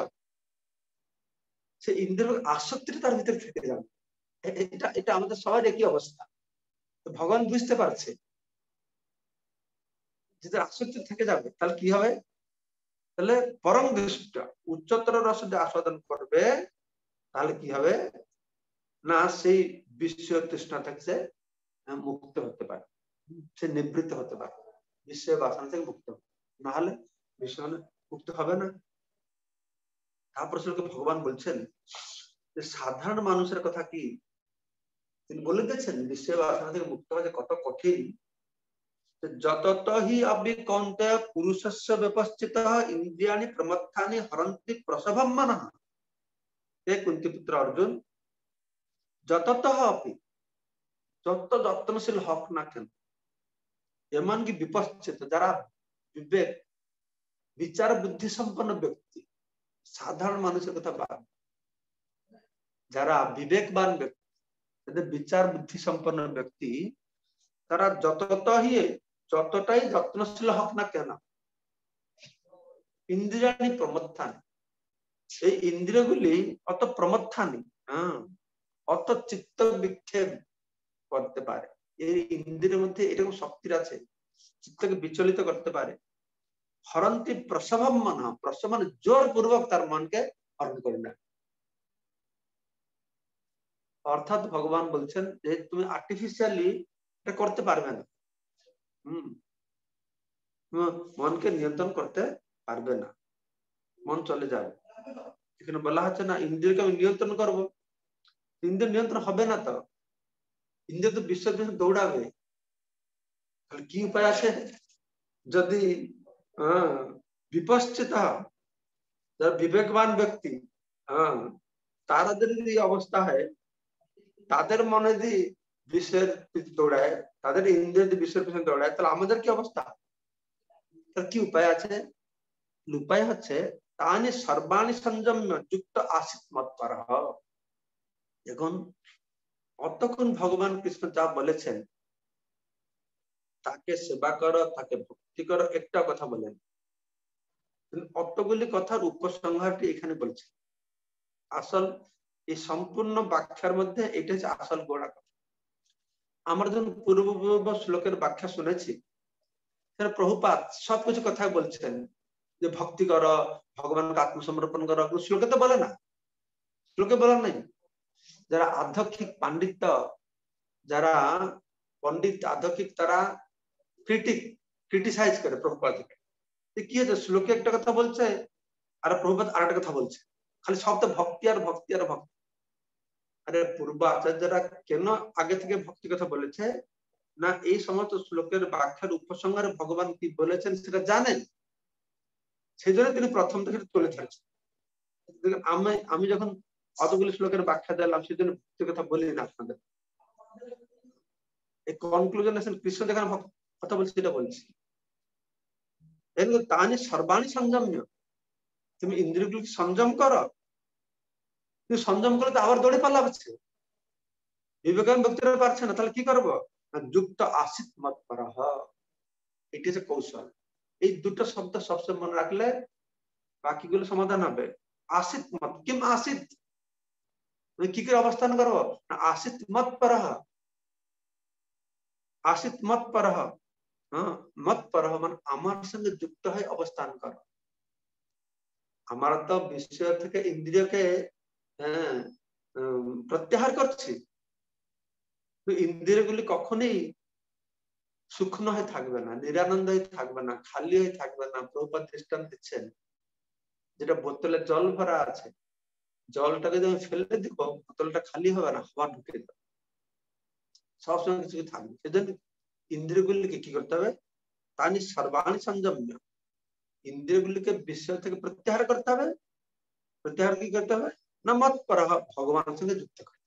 সে ইন্দ্রিয় আসক্তিটা তার ভিতরে থেকে যাবে। এটা আমাদের সবার একই অবস্থা। ভগবান বুঝতে পারছে, যদি আসক্তি থেকে যাবে তাহলে কি হবে, তাহলে পরম দৃষ্ট উচ্চতর রস যদি আস্বাদন করবে তাহলে কি হবে না, সেই বিশ্ব তৃষ্ণা থেকে সে মুক্ত হতে পারে, সে নিবৃত্ত হতে পারে, বিশ্বের বাসনা থেকে মুক্ত হবে, না হলে বিশ্ব মুক্ত হবে না। তারপর ভগবান বলছেন যে সাধারণ মানুষের কথা কি তিনি বলে দিয়েছেন বিশ্বের বাসনা থেকে মুক্ত হওয়া কত কঠিন। যতত হি অবিকৌন্তে পুরুষস্য বিপশ্চিতঃ ইন্দ্রিয়াণি প্রমত্থানি হরন্তি প্রসভম মনঃ। হে কুন্তি পুত্র অর্জুন, যতত অপি, যত যত্নশীল হক না কেন, এমনকি বিপশ্চিত যারা বিবেক বিচার বুদ্ধি সম্পন্ন ব্যক্তি, সাধারণ মানুষের কথা বাদ, যারা বিবেকবান ব্যক্তি, যাদের বিচার বুদ্ধি সম্পন্ন ব্যক্তি, তারা যতটাই যত্নশীল হোক না কেন, ইন্দ্রিয়াণি প্রমত্থানি, এই ইন্দ্রিয়গুলি অত প্রমত্থানি, অত চিত্ত বিক্ষেপ করতে পারে, এই ইন্দ্রিয়ের মধ্যে এরকম শক্তি আছে চিত্তকে বিচলিত করতে পারে। হরন্তি প্রসভম মন, প্রসব মানে জোর পূর্বক তার মনকে হরণ করে নেয়। অর্থাৎ ভগবান বলছেন যে তুমি আর্টিফিশিয়ালি এটা করতে পারবে না, মনকে নিয়ন্ত্রণ করতে পারবে না, মন চলে যাবে। এখানে বলা হচ্ছে না ইন্দ্রিয়কে আমি নিয়ন্ত্রণ করবো, ইন্দ্রিয় নিয়ন্ত্রণ হবে না, তো ইন্দ্রিয় তো বিশ্বের জন্য দৌড়াবে। তাহলে কি উপায় আছে, যদি বিপশ্চিত যারা বিবেকবান ব্যক্তি, তারা যদি অবস্থা হয়, তাদের মনে যদি বিশ্বের দৌড়ায়, তাদের ইন্দ্রিয় যদি বিশ্বের পিছনে দৌড়ায়, তাহলে আমাদের কি অবস্থা? তার কি উপায় আছে? উপায় হচ্ছে তানি সর্বাণি সংযম্য যুক্ত আসিত মৎপর। এখন অতক্ষণ ভগবান কৃষ্ণ যা বলেছেন, তাকে সেবা করো, তাকে ভক্তি করো, একটা কথা বলেন, অতগুলি কথার উপসংহারটি এখানে বলছে। আসল এই সম্পূর্ণ ব্যাখ্যার মধ্যে এটা হচ্ছে আসল গোড়া কথা। আমরা যখন পূর্ব শ্লোকের ব্যাখ্যা শুনেছি, প্রভুপাদ সবকিছু কথা বলছেন যে ভক্তি করো, ভগবানকে আত্মসমর্পণ করো, শ্লোকে তো বলে না, শ্লোকে বলার নাই। যারা আধ্যাত্মিক পাণ্ডিত্য, যারা পণ্ডিত আধ্যাত্মিক, তারা ক্রিটিসাইজ করে প্রভুপাদকে, কি হচ্ছে শ্লোকে একটা কথা বলছে আর প্রভুপাদ আর একটা কথা বলছে, খালি সব তো ভক্তি আর ভক্তি আর ভক্তি। আরে পূর্ব আচার্যরা কেন আগে থেকে ভক্তি কথা বলেছে না, এই সমস্ত শ্লোকের ব্যাখ্যার উপসংহারে ভগবান কি বলেছেন সেটা জানেন, সেই জন্য তিনি প্রথম থেকে তুলে ধরেছেন। আমি যখন অতগুলি শ্লোকের ব্যাখ্যা দিলাম, সেই জন্য ভক্তির কথা বলি না আপনাদের। এই কনক্লুশন কৃষ্ণ যেখানে কথা বলছে সেটা বলছি। তানি সর্বাণি সংযম্য, তুমি ইন্দ্রিয়গুলিকে সংযম করো, তুমি সংযম করলে তো আবার দৌড়ে পালাচ্ছে, বিবেকানন্দ ব্যক্তিরা পারছে না, তাহলে কি করবো? যুক্ত আসিত মত করা, এটি হচ্ছে কৌশল। এই দুটো শব্দ সবসময় মনে রাখলে বাকিগুলো সমাধান হবে। আসিত মত, কিম আসিত, কি করে অবস্থান করবো না, আসিত মত পরহ, আসিত মত পরহ, মত পরহ মানে আমার সঙ্গে যুক্ত হয়ে অবস্থান করো। আমরা তো বিশ্ব থেকে ইন্দ্রিয়কে প্রত্যাহার করছি, ইন্দ্রিয়গুলি কখনোই সূক্ষ্ম হয়ে থাকবে না, নিরানন্দ হয়ে থাকবে না, খালি হয়ে থাকবে না। প্রভুপাদ দৃষ্টান্ত দিচ্ছেন, যেটা বোতলে জল ভরা আছে, জলটাকে যদি আমি ফেলে দিব, বোতলটা খালি হবে না, হাওয়া ঢুকে যাবে, সবসময় কিছু থাকবে। সেজন্য ইন্দ্রিয়গুলিকে কি করতে হবে? তানি সর্বাণি সংযম্য, ইন্দ্রিয়গুলিকে বিশ্ব থেকে প্রত্যাহার করতে হবে। প্রত্যাহার কি করতে হবে না, মত করা ভগবানের সঙ্গে যুক্ত করতে।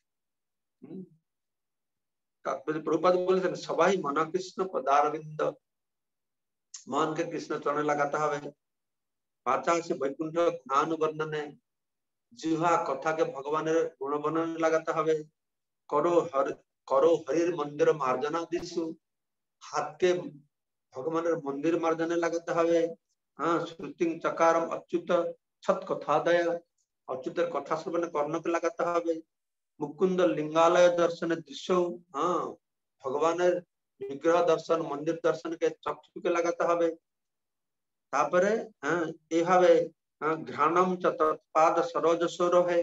প্রভুপাদ বলেছেন সবাই মনা কৃষ্ণ পদারবিন্দ, মনকে কৃষ্ণ চরণে লাগাতে হবে। বাচা আছে বৈকুণ্ঠ জ্ঞান বর্ণনে, জিহ্বা কথাকে ভগবানের গুণ বর্ণনে লাগাতে হবে। করো হরির মন্দির মার্জনা দিশু, হাতকে ভগবানের মন্দির মার্জনে লাগাতে হবে। শ্রুতিং চকারম অচ্যুত সৎ কথা দয়া, অচ্যুতের কথা শ্রবণে কর্ণকে লাগাতে হবে। মুকুন্দ লিঙ্গালয় দর্শনের দৃশ্য, ভগবানের বিগ্রহ দর্শন মন্দির দর্শনকে চক্ষুকে লাগাতে হবে। তারপরে এইভাবে ঘ্রাণম চ তৎপাদ সরোজ সৌরভে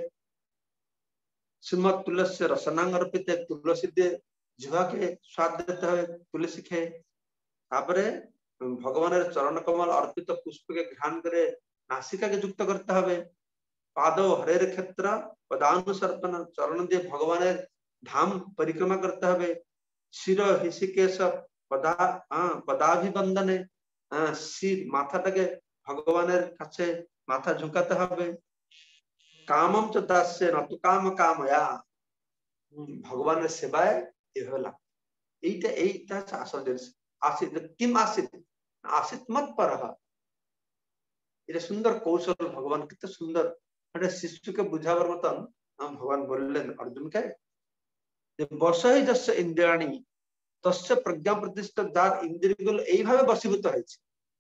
শ্রীমৎ তুলসী রসনাঙ্গ अर्पिते, তুলসী দিয়ে জিহ্বাকে স্বাদ দিতে হবে তুলসী খেয়ে। তারপরে ভগবানের চরণ কমল অর্পিত পুষ্পকে ঘ্রাণ করে নাসিকাকে যুক্ত করতে হবে। পাদ হরের ক্ষেত্র পদানুসর্পণ, চরণ দিয়ে ভগবানের ধাম পরিক্রমা করতে হবে। শির হৃষিকেশ পদাভিবন্দনে, শির মাথাটাকে ভগবানের কাছে মাথা ঝুঁকাতে হবে। কামম চ দাস্যে নতু কাম কাময়া, ভগবানের সেবায় এভাবে লাভ। এইটা হচ্ছে আসল জিনিস। আসিত কিম আসিত, আসিত মত পরহ, এটা সুন্দর কৌশল। ভগবান কত সুন্দর একটা শিশুকে বুঝাবার মতন ভগবান বললেন অর্জুনকে যে বশই যস্য ইন্দ্রিয়াণি তস্য প্রজ্ঞা প্রতিষ্ঠা, যার ইন্দ্রিয়গুলো এইভাবে বশীভূত হয়েছে।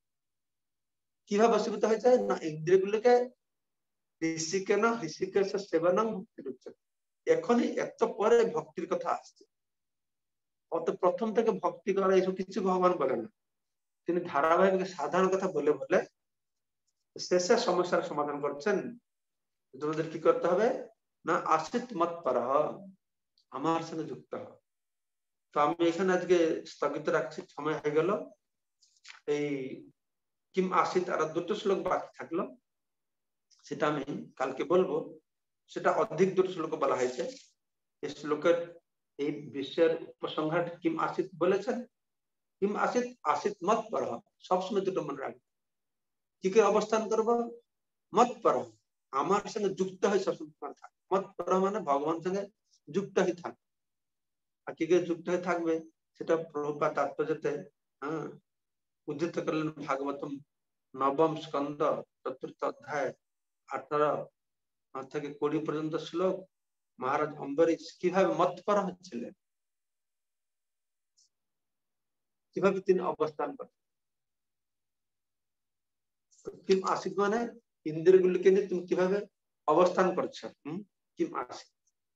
কিভাবে বশীভূত হয়েছে না, ইন্দ্রিয়গুলোকে ঋষিকেন ঋষিকেশ সেবনং ভক্তি উচ্যতে। এখনই এত পরে ভক্তির কথা আসছে, অত প্রথম থেকে ভক্তি করা এইসব কিছু ভগবান বলেন না। তিনি ধারাবাহিক সাধারণ কথা বলে বলে শেষে সমস্যার সমাধান করছেন। তোমাদের কি করতে হবে না, আসিত মত পরহ, আমার সঙ্গে যুক্ত হ। তো আমি এখানে আজকে স্থগিত রাখছি, সময় হয়ে গেল। এই কিম আসিত আর দুটো শ্লোক বাকি থাকলো, সেটা আমি কালকে বলবো। সেটা অধিক দুটো শ্লোক বলা হয়েছে। এই শ্লোকের এই বিশ্বের উপসংহার কিম আসিত বলেছেন। কিম আসিত, আসিত মত পরহ, সবসময় দুটো মনে রাখবে। কি করে অবস্থান করবো, মত পরহ, আমার সঙ্গে যুক্ত হয়ে সবসময় থাক। মত পরহ মানে ভগবানের সঙ্গে যুক্ত হয়ে থাক। আর কি করে যুক্ত হয়ে থাকবে সেটা প্রভুপাদ তাৎপর্যতে উদ্ধৃত করলেন ভাগবতম নবম স্কন্ধ ৪র্থ অধ্যায় ১৮ থেকে ২০ পর্যন্ত শ্লোক। মহারাজ অম্বরীশ কিভাবে মতপর হচ্ছিলেন, কিভাবে তিনি অবস্থান করতেন। কিম আসিত মানে ইন্দ্রিয়গুলিকে নিয়ে তুমি কিভাবে অবস্থান করছো, কিম আসিত।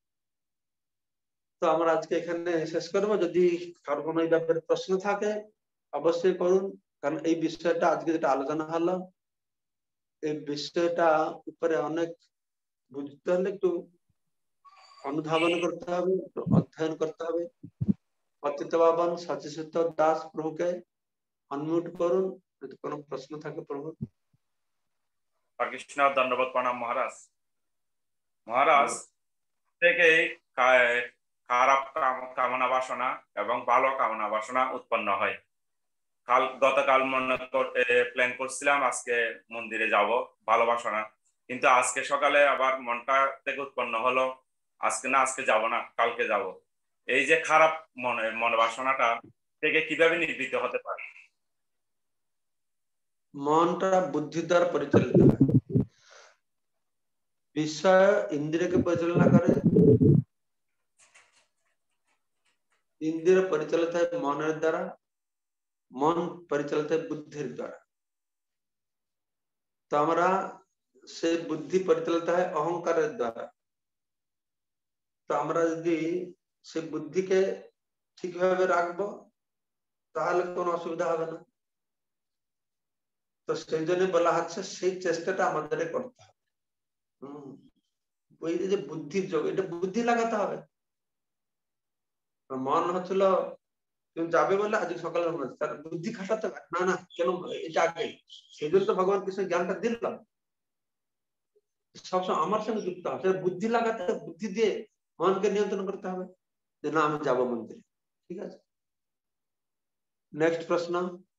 তো আমরা আজকে এখানে শেষ করবো। যদি কারো কোনো এই ব্যাপারে প্রশ্ন থাকে অবশ্যই করুন, কারণ এই বিষয়টা আজকে যেটা আলোচনা হলো, এই বিষয়টা উপরে অনেক বুঝতে হলে একটু অনুধাবন করতে হবে, একটু অধ্যয়ন করতে হবে। পতিত পাবন সচিত দাস প্রভুকে অনমিউট করুন, যদি কোনো প্রশ্ন থাকে প্রভু। কৃষ্ণ, ধন্যবাদ, প্রণাম মহারাজ। মহারাজ থেকে খারাপ কামনা বাসনা এবং ভালো কামনা বাসনা উৎপন্ন হয়। গতকাল প্ল্যান করছিলাম আজকে মন্দিরে যাব, ভালো বাসনা, কিন্তু আজকে সকালে আবার মনটা থেকে উৎপন্ন হলো আজকে না, আজকে যাব না, কালকে যাব। এই যে খারাপ মনে বাসনাটা থেকে কিভাবে নিবৃত্ত হতে পারে? মনটা বুদ্ধি দ্বারা পরিচালিত হয়, বিষয় ইন্দ্রিয়কে পরিচালনা করে। ইন্দ্রিয় পরিচালিত হয় মনের দ্বারা, মন পরিচালিত হয় বুদ্ধির দ্বারা। তো আমরা সেই বুদ্ধি পরিচালিত হয় অহংকারের দ্বারা। তো আমরা যদি সেই বুদ্ধিকে ঠিকভাবে রাখবো তাহলে কোনো অসুবিধা হবে না। তো সেই জন্য বলা হচ্ছে সেই চেষ্টাটা আমাদের করতে হবে। ওই যে বুদ্ধির যোগ, এটা বুদ্ধি লাগাতে হবে। মন হচ্ছিল তুমি যাবে বলে আজকে সকালে তার বুদ্ধি খাটাতে হবে, না না কেন এটা আগে, সেই জন্য তো ভগবান কৃষ্ণ জ্ঞানটা দিলাম। সবসময় আমার সঙ্গে যুক্ত হবে, বুদ্ধি লাগাতে হবে, বুদ্ধি দিয়ে মনকে নিয়ন্ত্রণ করতে হবে যে না আমি যাবো মন্দিরে। ঠিক আছে, নেক্সট প্রশ্ন।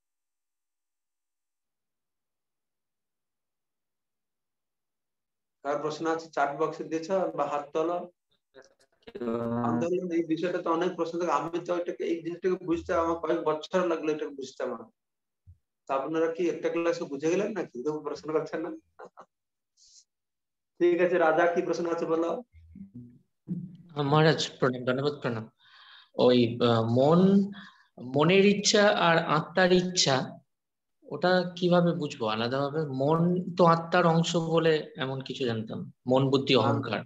কার প্রশ্ন আছে চ্যাট বক্সে দিয়েছ বা হাত তোলো। আন্দোলন এই বিষয়টা তো অনেক প্রশ্ন থাকে, আমি তো এটাকে এই জিনিসটাকে বুঝতে আমার কয়েক বছর লাগলো এটাকে বুঝতে। আমার আপনারা কি একটা ক্লাসে বুঝে গেলেন না, কিন্তু প্রশ্ন করছেন না। ঠিক আছে, রাজা কি প্রশ্ন আছে বলো। মহারাজ প্রণাম, ধন্যবাদ, প্রণাম। ওই মনের ইচ্ছা আর আত্মার ইচ্ছা, ওটা কিভাবে বুঝবো আলাদাভাবে? মন তো আত্মার অংশ বলে এমন কিছু জানতাম, মন বুদ্ধি অহংকার।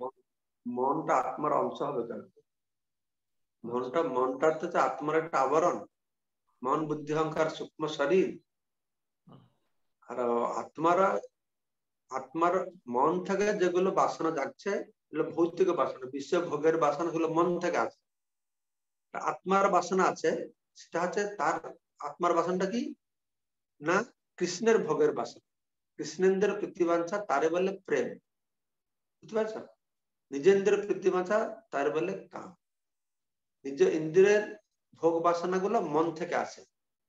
মনটা আত্মার অংশ হবে কেন? মনটা তো আত্মার একটা আবরণ। মন বুদ্ধি অহংকার সূক্ষ্ম শরীর আর আত্মার মন থেকে যেগুলো বাসনা যাচ্ছে এগুলো ভৌতিক বাসনা, বিশ্ব ভোগের বাসনা গুলো মন থেকে আছে। আত্মার বাসনা আছে, সেটা হচ্ছে তার আত্মার বাসনাটা কি না কৃষ্ণের ভোগের বাসনা, কৃষ্ণেন্দ্রের প্রীতিবাঞ্ছা তারে বলে প্রেম, বুঝতে পারছ? নিজেন্দ্রের প্রীতিবাঞ্ছা তারে বলে কাম। নিজ ইন্দ্রিয়ের ভোগ বাসনা গুলো মন থেকে আসে,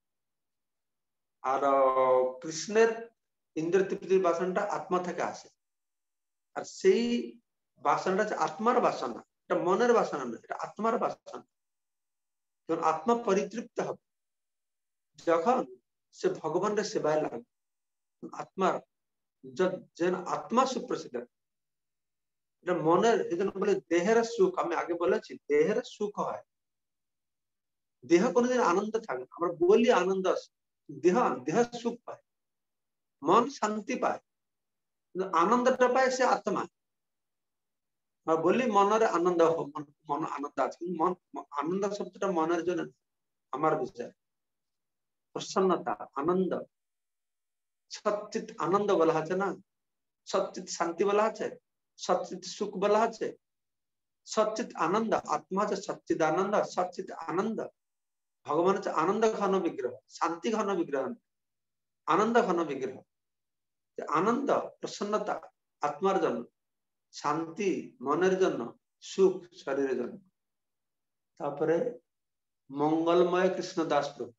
আর কৃষ্ণের ইন্দ্রিয় তৃপ্তির বাসনাটা আত্মা থেকে আসে। আর সেই বাসনাটা হচ্ছে আত্মার বাসনা, এটা মনের বাসনা না, এটা আত্মার বাসনা। যখন আত্মা পরিতৃপ্ত হবে, যখন সে ভগবানের সেবায় লাগবে, আত্মার যেন আত্মা সুপ্রসিদ্ধ, এটা মনের, এই জন্য বলে দেহের সুখ, আমি আগে বলেছি দেহের সুখ হয়, দেহ কোনোদিন আনন্দ থাকে না। আমরা বলি আনন্দ আছে, দেহ সুখ পায়, মন শান্তি পায়, কিন্তু আনন্দটা পায় সে আত্মা। আমরা বলি মনের আনন্দ, মন আনন্দ আছে, কিন্তু মন আনন্দ শব্দটা মনের জন্য আমার বিষয়। প্রসন্নতা আনন্দ, সচ্চিত আনন্দ বলা আছে না, সচ্চিত শান্তি বলা আছে, সচ্চিত সুখ বলা আছে, সচ্চিত আনন্দ। আত্মা হচ্ছে সচ্চিত আনন্দ, সচ্চিত আনন্দ। ভগবান হচ্ছে আনন্দ ঘন বিগ্রহ, শান্তি ঘন বিগ্রহ, আনন্দ ঘন বিগ্রহ। আনন্দ প্রসন্নতা আত্মার জন্য, শান্তি মনের জন্য, সুখ শরীরের জন্য। তারপরে মঙ্গলময় কৃষ্ণ দাস প্রভু,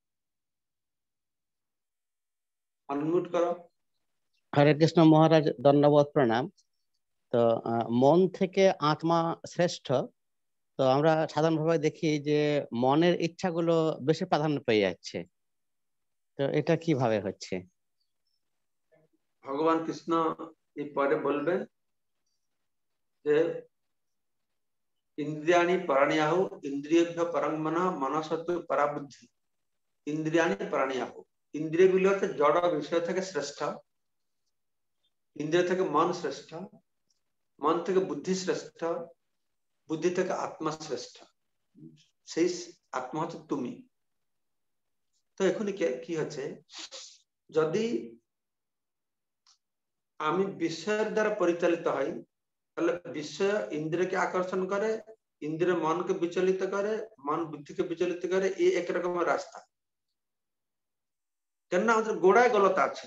আনমিউট করো। হরে কৃষ্ণ মহারাজ, ধন্যবাদ, প্রণাম। তো মন থেকে আত্মা শ্রেষ্ঠ, তো আমরা সাধারণভাবে দেখি যে মনের ইচ্ছাগুলো বেশি প্রাধান্য পেয়ে যাচ্ছে, তো এটা কিভাবে হচ্ছে? ভগবান কৃষ্ণ এই পরে বলবেন যে ইন্দ্রিয়াণি পরাণিয়াহু ইন্দ্রিয়েভ্য পরং মনঃ মনসতু পরা বুদ্ধি। ইন্দ্রিয়াণি পরাণিয়াহু, ইন্দ্রিয়গুলো হচ্ছে জড় বিষয় থেকে শ্রেষ্ঠ, ইন্দ্রিয় থেকে মন শ্রেষ্ঠ, মন থেকে বুদ্ধি শ্রেষ্ঠ, বুদ্ধি থেকে আত্মা শ্রেষ্ঠ। সেই আত্মা হচ্ছে তুমি। তো এখনই কি হচ্ছে, যদি আমি বিষয়ের দ্বারা পরিচালিত হই, তাহলে বিষয় ইন্দ্রিয়কে আকর্ষণ করে, ইন্দ্রিয় মনকে বিচলিত করে, মন বুদ্ধিকে বিচলিত করে, এই এক রকমের রাস্তা। কেননা আমাদের গোড়ায় গলতা আছে।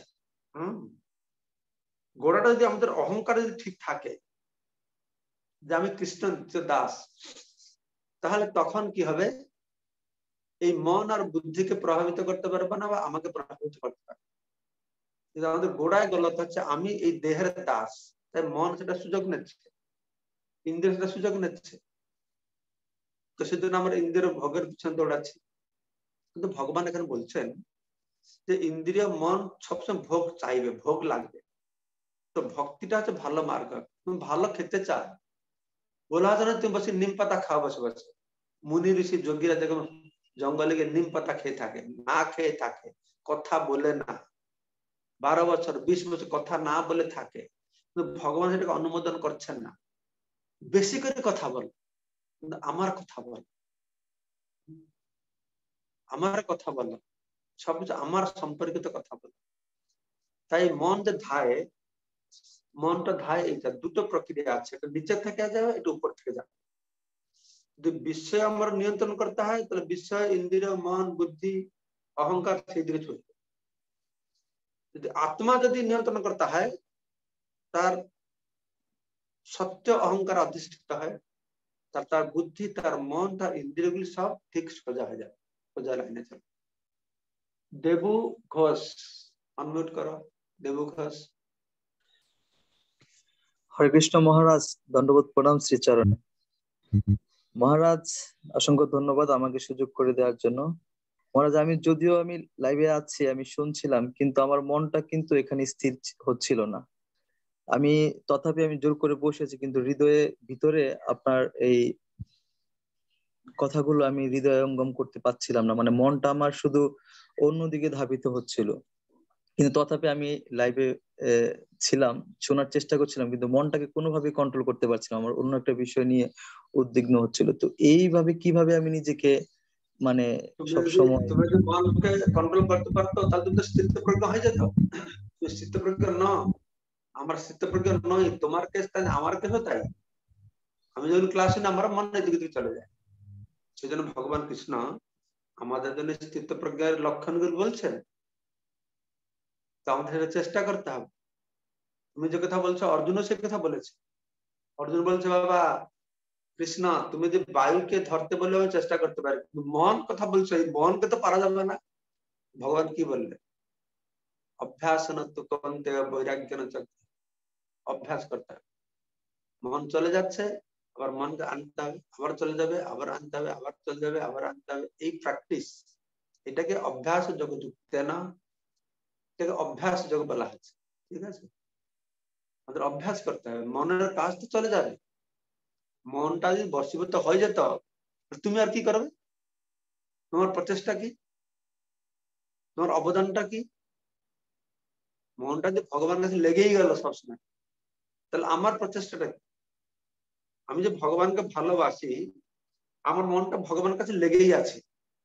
গোড়াটা যদি আমাদের অহংকার যদি ঠিক থাকে যে আমি কৃষ্ণ দাস, তাহলে তখন কি হবে, এই মন আর বুদ্ধিকে প্রভাবিত করতে পারবে না বা আমাকে প্রভাবিত করতে পারবে। কিন্তু আমাদের গোড়ায় গলত হচ্ছে আমি এই দেহের দাস, তাই মন সেটা সুযোগ নিচ্ছে, ইন্দ্রিয় সেটা সুযোগ নিচ্ছে, তো সেজন্য আমরা ইন্দ্রিয় ভোগের পিছনে দৌড়াচ্ছি। কিন্তু ভগবান এখানে বলছেন যে ইন্দ্রিয় মন সবসময় ভোগ চাইবে, ভোগ লাগবে। তো ভক্তিটা হচ্ছে ভালো মার্গ। তুমি ভালো খেতে চাও, বলা হয় না তুমি বসে নিম পাতা খাও বসে বসে। মুনি ঋষি যোগীরা দেখো জঙ্গলে গিয়ে নিম পাতা খেয়ে থাকে, না খেয়ে থাকে, কথা বলে না, 12 বছর 20 বছর কথা না বলে থাকে। কিন্তু ভগবান সেটাকে অনুমোদন করছেন না। বেশি করে কথা বল, কিন্তু আমার কথা বল, আমার কথা বলো, সবকিছু আমার সম্পর্কিত কথা বলো। তাই মন যে ধায়, মনটা ধায়, এটা দুটো প্রক্রিয়া আছে, এটা নিচে থেকে যাবে, এটা উপর থেকে যাবে। যদি বিষয় আমার নিয়ন্ত্রণ করতে হয়, তাহলে বিষয় ইন্দ্রিয় মন বুদ্ধি অহংকার সেই দিকে ছুটবে। যদি আত্মা যদি নিয়ন্ত্রণ করতে হয়, তার সত্য অহংকার অধিষ্ঠিত হয়, তার বুদ্ধি, তার মন, তার ইন্দ্রিয়গুলি সব ঠিক সোজা হয়ে যাবে, সোজা লাইনে চলে। দেবু ঘোষ, আনমিউট করো। দেবু ঘোষ। হরে কৃষ্ণ মহারাজ, দণ্ডবোধ প্রণাম শ্রীচরণে। মহারাজ অসংখ্য ধন্যবাদ আমাকে সুযোগ করে দেওয়ার জন্য। মহারাজ যদিও আমি লাইভে আছি, আমি শুনছিলাম, কিন্তু আমার মনটা কিন্তু এখানে স্থির হচ্ছিল না। তথাপি আমি জোর করে বসেছি, কিন্তু হৃদয়ে ভিতরে আপনার এই কথাগুলো আমি হৃদয়ঙ্গম করতে পারছিলাম না। মানে মনটা আমার শুধু অন্যদিকে ধাবিত হচ্ছিল, কিন্তু তথাপি আমি লাইভে ছিলাম, শোনার চেষ্টা করছিলাম, কিন্তু মনটাকে কোনোভাবে কন্ট্রোল করতে পারছিলাম, আমার অন্য একটা বিষয় নিয়ে উদ্বিগ্ন হচ্ছিল। তো এইভাবে কিভাবে আমি নিজেকে মানে তুমি সব যদি সময় মনকে কন্ট্রোল করতে পারতো তাহলে তুমি তো স্থিতপ্রজ্ঞ হয়ে যেত। তুমি স্থিতপ্রজ্ঞ ন, আমার স্থিতপ্রজ্ঞ নই, তোমার কেস তাই আমার কেসও তাই। আমি যখন ক্লাসে না আমার মন এদিকে দিকে চলে যায়। সেজন্য ভগবান কৃষ্ণ আমাদের জন্য স্থিতপ্রজ্ঞার লক্ষণগুলো বলছেন, তো আমাদের সেটা চেষ্টা করতে হবে। তুমি যে কথা বলছো অর্জুনও সে কথা বলেছে। অর্জুন বলছে বাবা কৃষ্ণ তুমি যদি বায়ুকে ধরতে বলে আমি চেষ্টা করতে পারি, মন কথা বলছো এই মনকে তো পারা যাবে না। ভগবান কি বললেন, অভ্যাস কন্তে বৈরাগ্য অভ্যাস করতে হবে। মন চলে যাচ্ছে আবার মনকে আনতে হবে, আবার চলে যাবে আবার আনতে হবে, আবার চলে যাবে আবার আনতে হবে। এই প্র্যাকটিস, এটাকে অভ্যাস যোগ যুক্তে না, এটাকে অভ্যাস যোগ বলা হচ্ছে। ঠিক আছে, আমাদের অভ্যাস করতে হবে। মনের কাজ তো চলে যাবে, মনটা যদি বশীভূত হয়ে যেত তুমি আর কি করবে? তোমার প্রচেষ্টা কি, তোমার অবদানটা কি? মনটা যদি ভগবানের কাছে লেগেই গেল সবসময়, তাহলে আমার প্রচেষ্টাটা কি? আমি যে ভগবানকে ভালোবাসি, আমার মনটা ভগবানের কাছে লেগেই আছে,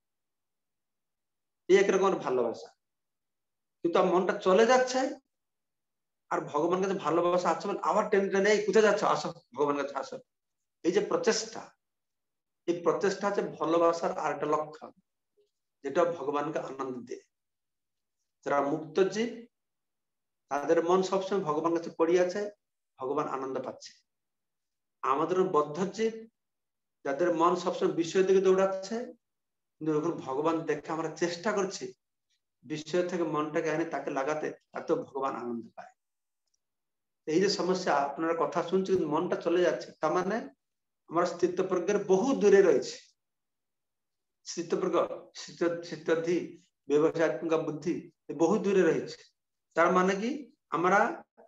এই একরকম ভালোবাসা। কিন্তু আমার মনটা চলে যাচ্ছে আর ভগবানের কাছে ভালোবাসা আছে মানে আবার টেনে টেনে এই কোথায় যাচ্ছে, আসো ভগবানের কাছে আসো। এই যে প্রচেষ্টা, এই প্রচেষ্টা হচ্ছে ভালোবাসার আর একটা লক্ষণ, যেটা ভগবানকে আনন্দ দেয়। যারা মুক্ত জীব তাদের মন সবসময় ভগবানের কাছে পড়ে আছে, ভগবান আনন্দ পাচ্ছে। আমাদের বদ্ধ জীব যাদের মন সবসময় বিষয়ের দিকে দৌড়াচ্ছে, কিন্তু যখন ভগবান দেখে আমরা চেষ্টা করছি বিষয় থেকে মনটাকে এনে তাকে লাগাতে, তাতেও ভগবান আনন্দ পায়। এই যে সমস্যা, আপনারা কথা শুনছি কিন্তু মনটা চলে যাচ্ছে, তার মানে আমরা স্থিতপ্রজ্ঞের বহু দূরে রয়েছে। স্থিতপ্রজ্ঞ স্থিতাধি ব্যবসায়িক বুদ্ধি বহু দূরে রয়েছে। তার মানে কি আমরা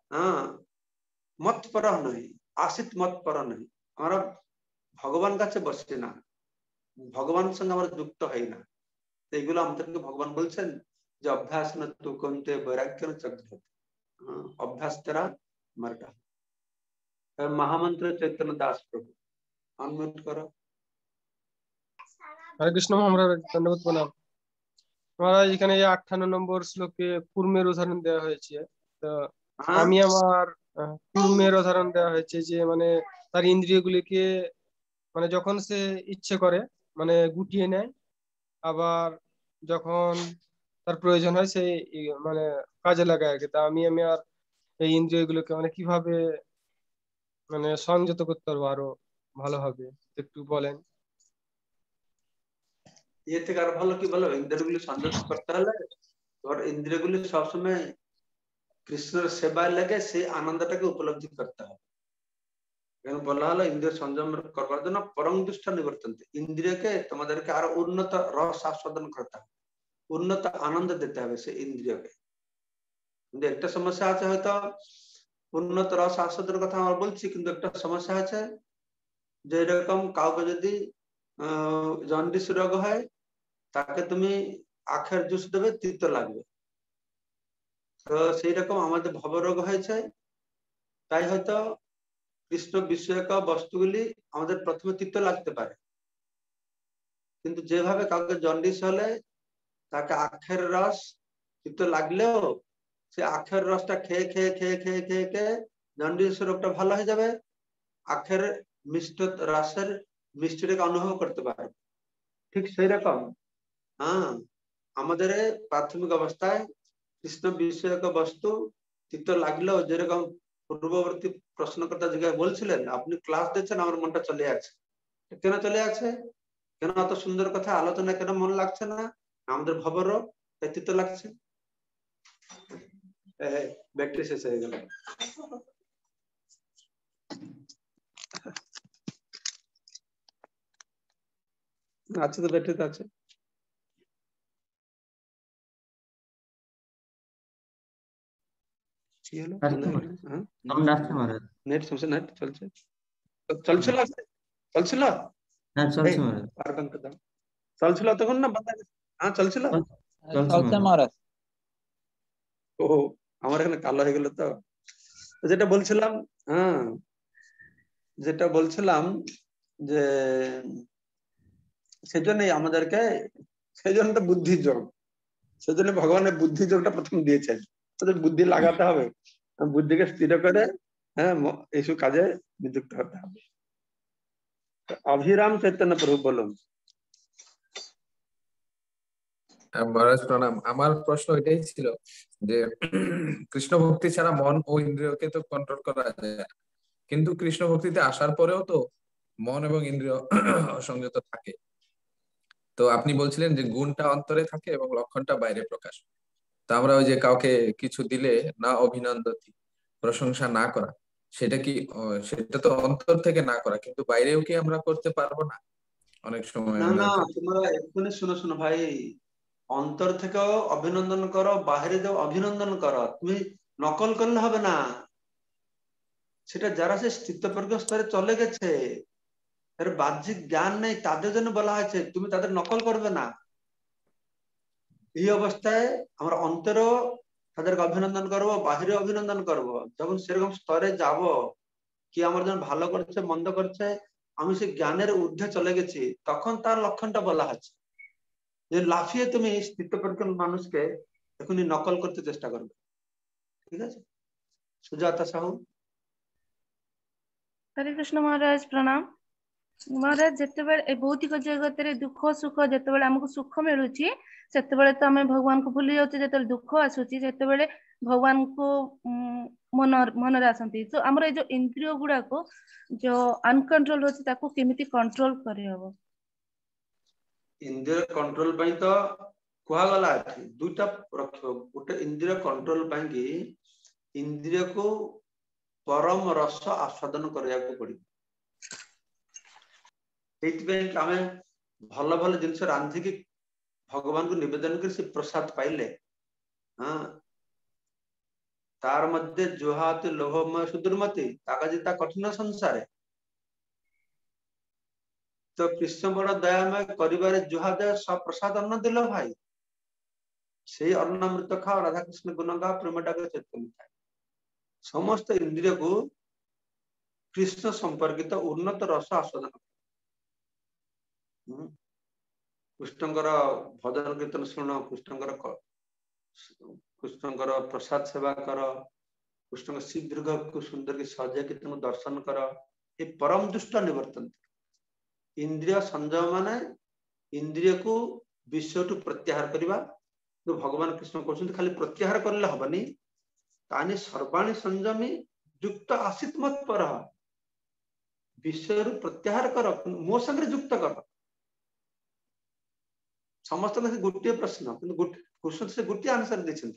মতপর নই, আশিত মতপর নই, আমরা ভগবান কাছে বসছি না, ভগবানের সঙ্গে আমরা যুক্ত হই না। এইগুলো আমাদেরকে ভগবান বলছেন যে অভ্যাস না তু কন্তে বৈরাগ্য চক্র, অভ্যাস দ্বারা মার্টা। মহামন্ত্র চৈতন্য দাস প্রভু আনমিউট করো। হরে কৃষ্ণ মহারাজ, ধন্যবাদ প্রণাম মহারাজ। এখানে 58 নম্বর শ্লোকে কুর্মের উদাহরণ দেওয়া হয়েছে। তো আমি আমার কুর্মের উদাহরণ দেওয়া হয়েছে যে মানে তার ইন্দ্রিয়গুলিকে মানে যখন সে ইচ্ছে করে মানে গুটিয়ে নেয়, আবার যখন তার প্রয়োজন হয় সে মানে কাজে লাগায় আর কি। তা আমি আর এই ইন্দ্রিয়গুলোকে মানে কিভাবে মানে সংযত করতে পারবো আরো ভালোভাবে, একটু বলেন। এর থেকে আরো ভালো কি বলো, ইন্দ্রিয়গুলি সংযত করতে হলে তোর ইন্দ্রিয়গুলি সবসময় কৃষ্ণের সেবায় লেগে সেই আনন্দটাকে উপলব্ধি করতে হবে। এখানে বলা হলো ইন্দ্রিয় সংযম করবার জন্য পরম দুষ্ট নিবর্তন, ইন্দ্রিয়কে তোমাদেরকে আরো উন্নত রস আস্বাদন করতে হবে, উন্নত আনন্দ দিতে হবে সেই ইন্দ্রিয়কে। কিন্তু একটা সমস্যা আছে, হয়তো উন্নত রস আস্বাদনের কথা আমরা বলছি, কিন্তু একটা সমস্যা আছে যে এরকম কাউকে যদি জন্ডিস রোগ হয়, তাকে তুমি আখের জুস দেবে, তিতো লাগবে। তো সেই রকম আমাদের ভবরোগ হয়েছে, তাই হয়তো কৃষ্ণ বিষয়ক বস্তুগুলি আমাদের প্রথমে তিতো লাগতে পারে, কিন্তু যেভাবে কাউকে জন্ডিস হলে তাকে আখের রস তিতো লাগলেও সে আখের রসটা খেয়ে খেয়ে খেয়ে খেয়ে খেয়ে খেয়ে জন্ডিস রোগটা ভালো হয়ে যাবে, আখের মিষ্ট রসের মিষ্টিটাকে অনুভব করতে পারবে। ঠিক সেই রকম আমাদের প্রাথমিক অবস্থায় কৃষ্ণ বিষয়ক বস্তু তিতো লাগলেও, যেরকম পূর্ববর্তী প্রশ্নকর্তা জিজ্ঞাসা বলছিলেন, আপনি ক্লাস দিচ্ছেন আমার মনটা চলে যাচ্ছে, কেন চলে আছে, কেন এত সুন্দর কথা আলোচনা কেন মন লাগছে না, আমাদের ভবরোগ, তাই তিতো লাগছে। ব্যাটারি শেষ হয়ে গেল। আছে তো, ব্যাটারি তো আছে। কি হলো, নেট সমস্যা, নেট চলছে, চলছিল চলছিল চলছিল তখন না বাধা? হ্যাঁ চলছিল, চলছে মহারাজ। ও আমার এখানে কালো হয়ে গেল। তো যেটা বলছিলাম, যেটা বলছিলাম যে সেজন্য আমাদেরকে সেজন্য তো বুদ্ধি যোগ, সেজন্য ভগবানের বুদ্ধি যোগটা প্রথম দিয়েছেন, তাদের বুদ্ধি লাগাতে হবে, বুদ্ধিকে স্থির করে হ্যাঁ এইসব কাজে নিযুক্ত হতে হবে। অভিরাম চৈতন্য প্রভু বলুন। মহারাজ প্রণাম। আমার প্রশ্ন এটাই ছিল যে কৃষ্ণ ভক্তি ছাড়া মন ও ইন্দ্রিয়কে তো কন্ট্রোল করা যায়, কিন্তু কৃষ্ণ ভক্তিতে আসার পরেও তো মন এবং ইন্দ্রিয় অসংযত থাকে। তো আপনি বলছিলেন যে গুণটা অন্তরে থাকে এবং লক্ষণটা বাইরে প্রকাশ। তো আমরা ওই যে কাউকে কিছু দিলে না অভিনন্দতি, প্রশংসা না করা, সেটা কি সেটা তো অন্তর থেকে না করা, কিন্তু বাইরেও কি আমরা করতে পারবো না অনেক সময়? না না, তোমরা এক্ষুনি শুনো শুনো ভাই, অন্তর থেকেও অভিনন্দন করো, বাহিরে যাও অভিনন্দন করো, তুমি নকল করলে হবে না। সেটা যারা সে স্থিতপ্রজ্ঞ স্তরে চলে গেছে, এর বাহ্যিক জ্ঞান নেই, তাদের জন্য বলা হয়েছে তুমি তাদের নকল করবে না। এই অবস্থায় আমরা অন্তরেও তাদেরকে অভিনন্দন করবো, বাহিরে অভিনন্দন করব। যখন সেরকম স্তরে যাব, কি আমার জন্য ভালো করছে মন্দ করছে, আমি সেই জ্ঞানের ঊর্ধ্বে চলে গেছি, তখন তার লক্ষণটা বলা হচ্ছে। যে লাফিয়ে তুমি স্থিতপ্রজ্ঞ মানুষকে এখনই নকল করতে চেষ্টা করবে। ঠিক আছে, সুজাতা সাহু। हरे कृष्ण महाराज प्रणाम। महाराज जेतेबेले ए भौतिक जगत रे दुख सुख जेतेबेले हमको सुख मिलुची सेतेबेले तो हमें भगवान को भूली जाउची, जेतेबेले दुख आसुची जेतेबेले भगवान को मन रे आसंती। तो हमर ए जो इंद्रिय गुडा को जो अनकंट्रोल होची ताको केमिति कंट्रोल करि हबो? इंद्रिय कंट्रोल पई तो कुहा गला अछि दुटा रखियो। गोटे इंद्रिय कंट्रोल पई कि इंद्रिय को परम रस आस्वादन करिया को पड़ी। आम भल भल जिनस रांधिकी भगवान को निवेदन कर से प्रसाद पाइले, हाँ तार मध्य जुहाति लोभमय सुदुर्मति ताकाजिता कठिन संसार। तो कृष्ण बड़ दयामय करिबारे जुहादे सब प्रसाद अन्न दिल भाई, से अन्नामृत खाओ, राधा कृष्ण गुण गाओ, प्रेम डाके चैतन्य। समस्त इंद्रिय को कृष्ण संपर्कित उन्नत रस आस्वादन, कृष्णकर भजन कीर्तन शुण, कृष्णकर प्रसाद सेवा कर, कृष्ण श्री दीर्घ को सुंदर की सजा कीर्तन दर्शन कर, ये परम दुष्ट निवर्तन। इंद्रिय संयम माने इंद्रिय को विषय टू प्रत्याहार करवा। तो भगवान कृष्ण कहते खाली प्रत्याहार करले हबनी, तानी सर्वाणी संयमी युक्त आसित मत पर विषय प्रत्याहार कर, मो संगे युक्त कर। समस्त गोटे प्रश्न कृष्ण से गोटे आंसर देछन।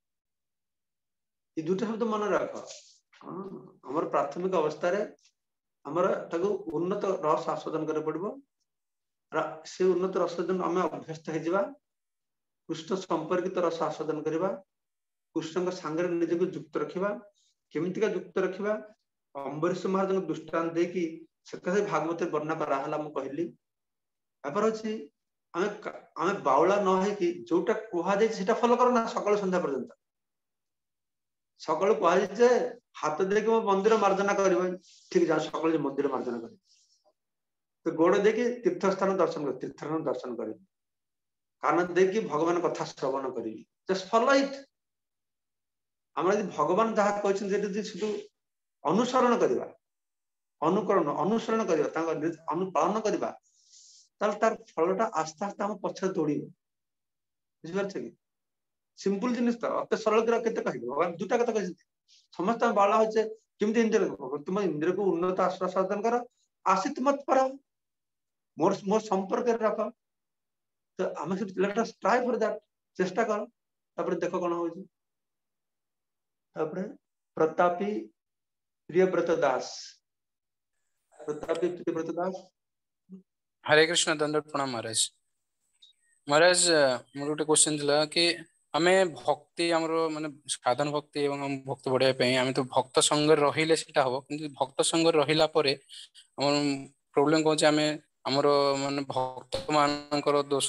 ये दुटा शब्द मन रख। हमर प्राथमिक अवस्था रे हमर ताको उन्नत रस आस्वादन करे पड़बो। से उन्नत रस जन हम अभ्यस्त हे जिबा, कृष्ण संपर्कित रस आस्वादन करबा, कृष्ण के संगे निजे को युक्त रखिबा। केमिति का युक्त रखिबा? अम्बरीश महाराज को दृष्टांत दे कि से भागवत वर्णना करा हला मु कहली। एपर अछि आमे बाउला न है कि जोटा कुहा जाय सेटा फॉलो करो ना सकाळ संध्या पर्यंत। सकाळ कुहा जाय जे हाथ देके मो मंदिर मार्जना करबो, ठीक जा सकाळ जे मंदिर मार्जना कर, तो गोड़ देके तीर्थ स्थान दर्शन कर, तीर्थ स्थान दर्शन कर, कान देके भगवान कथा श्रवण करी, जस्ट फॉलो इट। हमरा भगवान जहा कहछन जे शुद्ध अनुसरण करबा, अनुकरण अनुसरण करबा, तांग अनुपालन करबा, तार फलटा आस्ते आस्ते हम पछे दौड़ी। बुझिपारछ कि सिंपल जिनिस तो अत सरल कर केते कहि भगवान दुटा कथा कहि। समस्त बाला होचे केमति इंद्रिय को तुम इंद्रिय को उन्नत आस्वादन कर, आसित मत पर मोर मोर संपर्क रख। तो हम let us try for that, चेष्टा कर, तापर देखो कोन होची। तापर प्रतापी प्रियव्रत दास, प्रतापी प्रियव्रत दास। हरे कृष्ण दंडवत प्रणाम महाराज। महाराज मोर गोटे क्वेश्चन थिला कि हमें भक्ति हमर माने साधन भक्ति एवं हम भक्त बढ़िया पे हमें तो भक्त संग रहिले सेटा हो, किंतु भक्त संग रहिला परे हमर प्रॉब्लम को जे हमें हमर माने भक्त मानकर दोष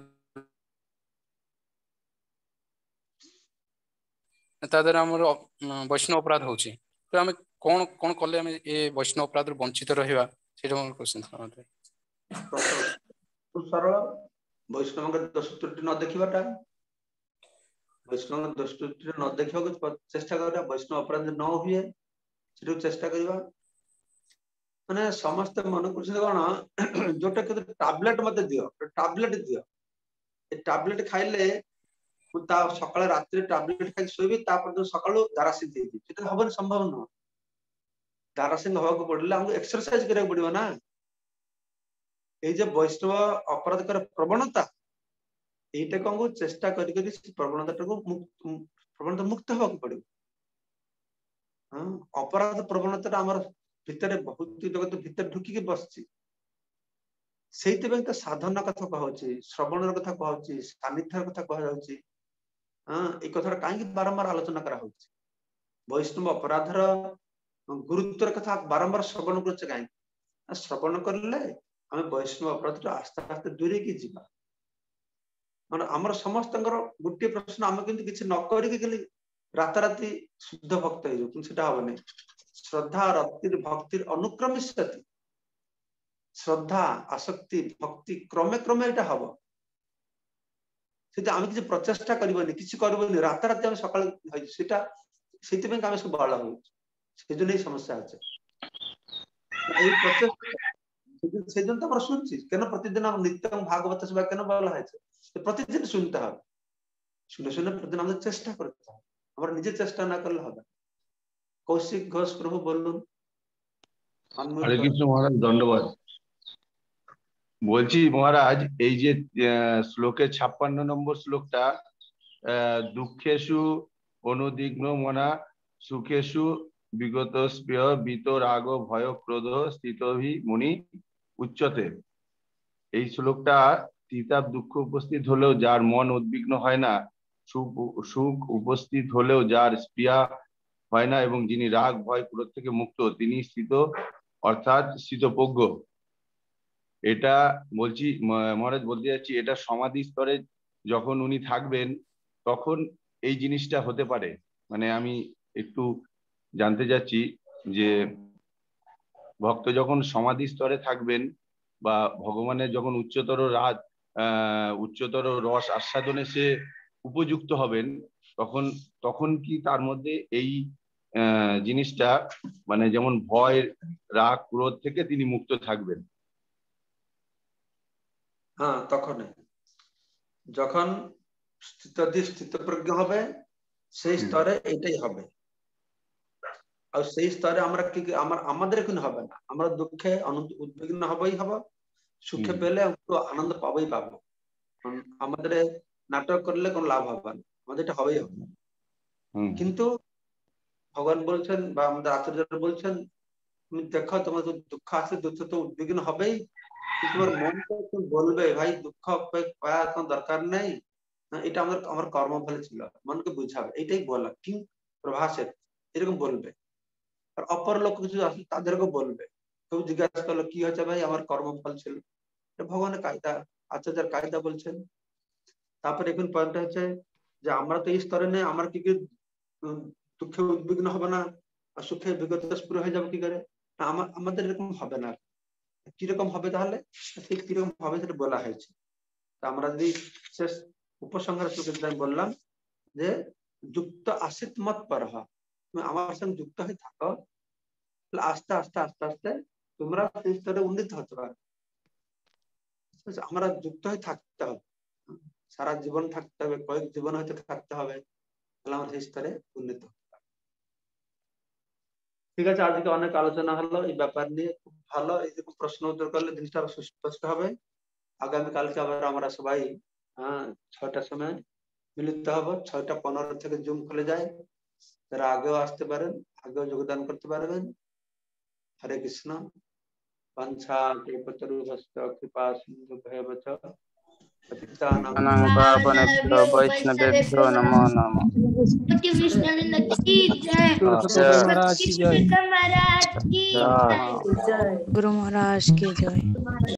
तादर हमर वैष्णव अपराध होची। तो हमें कोन कोन कले हमें ए वैष्णव अपराध वंचित रहिबा, सेटा मोर क्वेश्चन था। सरल वैष्णव दोष त्रुटि न देखा वैष्णव दोष त्रुटि न देखा चेष्टा करा वैष्णव अपराध न हुए से चेष्टा करवा माने समस्त मन कौन जोटा टैबलेट मत दियो टैबलेट दियो ए टैबलेट खाइले सकाळ रात्री टैबलेट खाई सोइबी तापर सकाळू दारासिंह देबी सेटा हबन संभव न दारासिंह हवा को पड़ले हमको एक्सरसाइज करके पड़िबो ना ए जे वैष्णव अपराध कर प्रवणता एटा को चेष्टा करी करी प्रवणता को प्रवणता मुक्त हवा को पड़िबो हां अपराध प्रवणता हमर भितरे बहुत जगत भितर ढुकी के बसची सेहिते बेंता साधना कथा कहउची श्रवणर कथा कहउची सानिध्यर कथा कह जाउची हां ए कथा काहे बारंबार आलोचना करा होउची वैष्णव अपराधर गुरुत्वर कथा बारंबार श्रवण करछ काहे श्रवण करले हम वैष्णव अपराध आस्ते आस्ते दूरे की जीवा माने हमर समस्तंकर गुट्टे प्रश्न हम किंतु किछ न करी के राताराती शुद्ध भक्त हे जो सेटा होबने श्रद्धा रक्तिर भक्तिर अनुक्रमिष्यति श्रद्धा आसक्ति भक्ति क्रमे क्रमे एटा हबो सेटा हम किछ प्रचेष्टा करबनी किछ करबनी राताराती हम सकाळ सेटा सेति में हम सब बाळा हो सेजो नै समस्या আছে এই प्रचेष्टा सेजन तो सुनছি কেন प्रतिदिन हम नित्यम भागवत सेवा কেন বলা হয়েছে प्रतिदिन सुनते হবে শুনে শুনে प्रतिदिन हम চেষ্টা করতে হবে আমরা নিজে চেষ্টা না করলে হবে কৌশিক ঘোষ প্রভু বলুন হরে কৃষ্ণ মহারাজ ধন্যবাদ বলছি মহারাজ এই যে শ্লোকের 56 নম্বর শ্লোকটা দুঃখেষু অনুদিগ্ন মনা সুখেষু বিগতস্পৃহ বিতরাগ ভয় ক্রোধ স্থিতভি মুনি উচ্চতে এই শ্লোকটা তিতাব দুঃখ উপস্থিত হলেও যার মন উদ্বিগ্ন হয় না সুখ উপস্থিত হলেও যার স্পৃহা হয় না এবং যিনি রাগ ভয় ক্রোধ থেকে মুক্ত তিনি স্থিত অর্থাৎ স্থিতপ্রজ্ঞ এটা বলছি মহারাজ বলতে যাচ্ছি এটা সমাধি স্তরে যখন উনি থাকবেন তখন এই জিনিসটা হতে পারে মানে আমি একটু জানতে যাচ্ছি যে ভক্ত যখন সমাধি স্তরে থাকবেন বা ভগবানের যখন উচ্চতর রস আস্বাদনে সে উপযুক্ত হবেন তখন কি তার মধ্যে এই জিনিসটা মানে যেমন ভয় রাগ ক্রোধ থেকে তিনি মুক্ত থাকবেন হ্যাঁ তখন যখন স্থিতপ্রজ্ঞ হবে সেই স্তরে এটাই হবে আর সেই স্তরে আমরা কি আমাদের কোনো হবে না আমরা দুঃখে উদ্বিগ্ন হবই হব সুখে পেলে একটু আনন্দ পাবই পাবো আমাদের নাটক করলে কোনো লাভ হবে না আমাদের এটা হবেই হবে কিন্তু ভগবান বলছেন বা আমাদের আচার্যরা বলছেন তুমি দেখো তোমার দুঃখ আছে দুঃখ তো উদ্বিগ্ন হবেই তোমার মনটা বলবে ভাই দুঃখ পাওয়া কোনো দরকার নেই এটা আমার কর্মফলে ছিল মনকে বুঝাবে এটাই বলা কি প্রভাসে এরকম বলবে আর অপর লোক কিছু আসলে তাদেরকে বলবে কেউ জিজ্ঞাসা করলো কি হচ্ছে ভাই আমার কর্মফল ছিল ভগবানের কায়দা আচার্যের কায়দা বলছেন তারপরে এখন পয়েন্ট হচ্ছে যে আমরা তো এই স্তরে নেই আমার কি দুঃখে উদ্বিগ্ন হবে না আর সুখে বিগত স্পৃহ হয়ে যাবে কি করে আমাদের এরকম হবে না কিরকম হবে তাহলে ঠিক কিরকম হবে সেটা বলা হয়েছে আমরা যদি শেষ উপসংহার শ্লোকে আমি বললাম যে যুক্ত আসিত মত পরহ তুমি আমার সঙ্গে যুক্ত হয়ে থাকো আস্তে আস্তে আস্তে আস্তে তোমরা সেই স্তরে উন্নীত হতে পারো আমরা যুক্ত হয়ে থাকতে হবে সারা জীবন থাকতে হবে কয়েক জীবন হয়তো থাকতে হবে তাহলে আমরা সেই স্তরে উন্নীত হতে পারবো ঠিক আছে আজকে অনেক আলোচনা হলো এই ব্যাপার নিয়ে খুব ভালো এইরকম প্রশ্ন উত্তর করলে জিনিসটা আরো সুস্পষ্ট হবে আগামীকালকে আবার আমরা সবাই ৬টার সময় মিলিত হব ৬:১৫ থেকে জুম খুলে যায় যারা আগেও আসতে পারেন আগেও যোগদান করতে পারবেন হরে কৃষ্ণ पंछा कल्पतरुभ्यश्च कृपा सिन्धुभ्यश्च पतितानां पावनेभ्यो वैष्णवेभ्यो नमो नमः। गुरु महाराज की जय।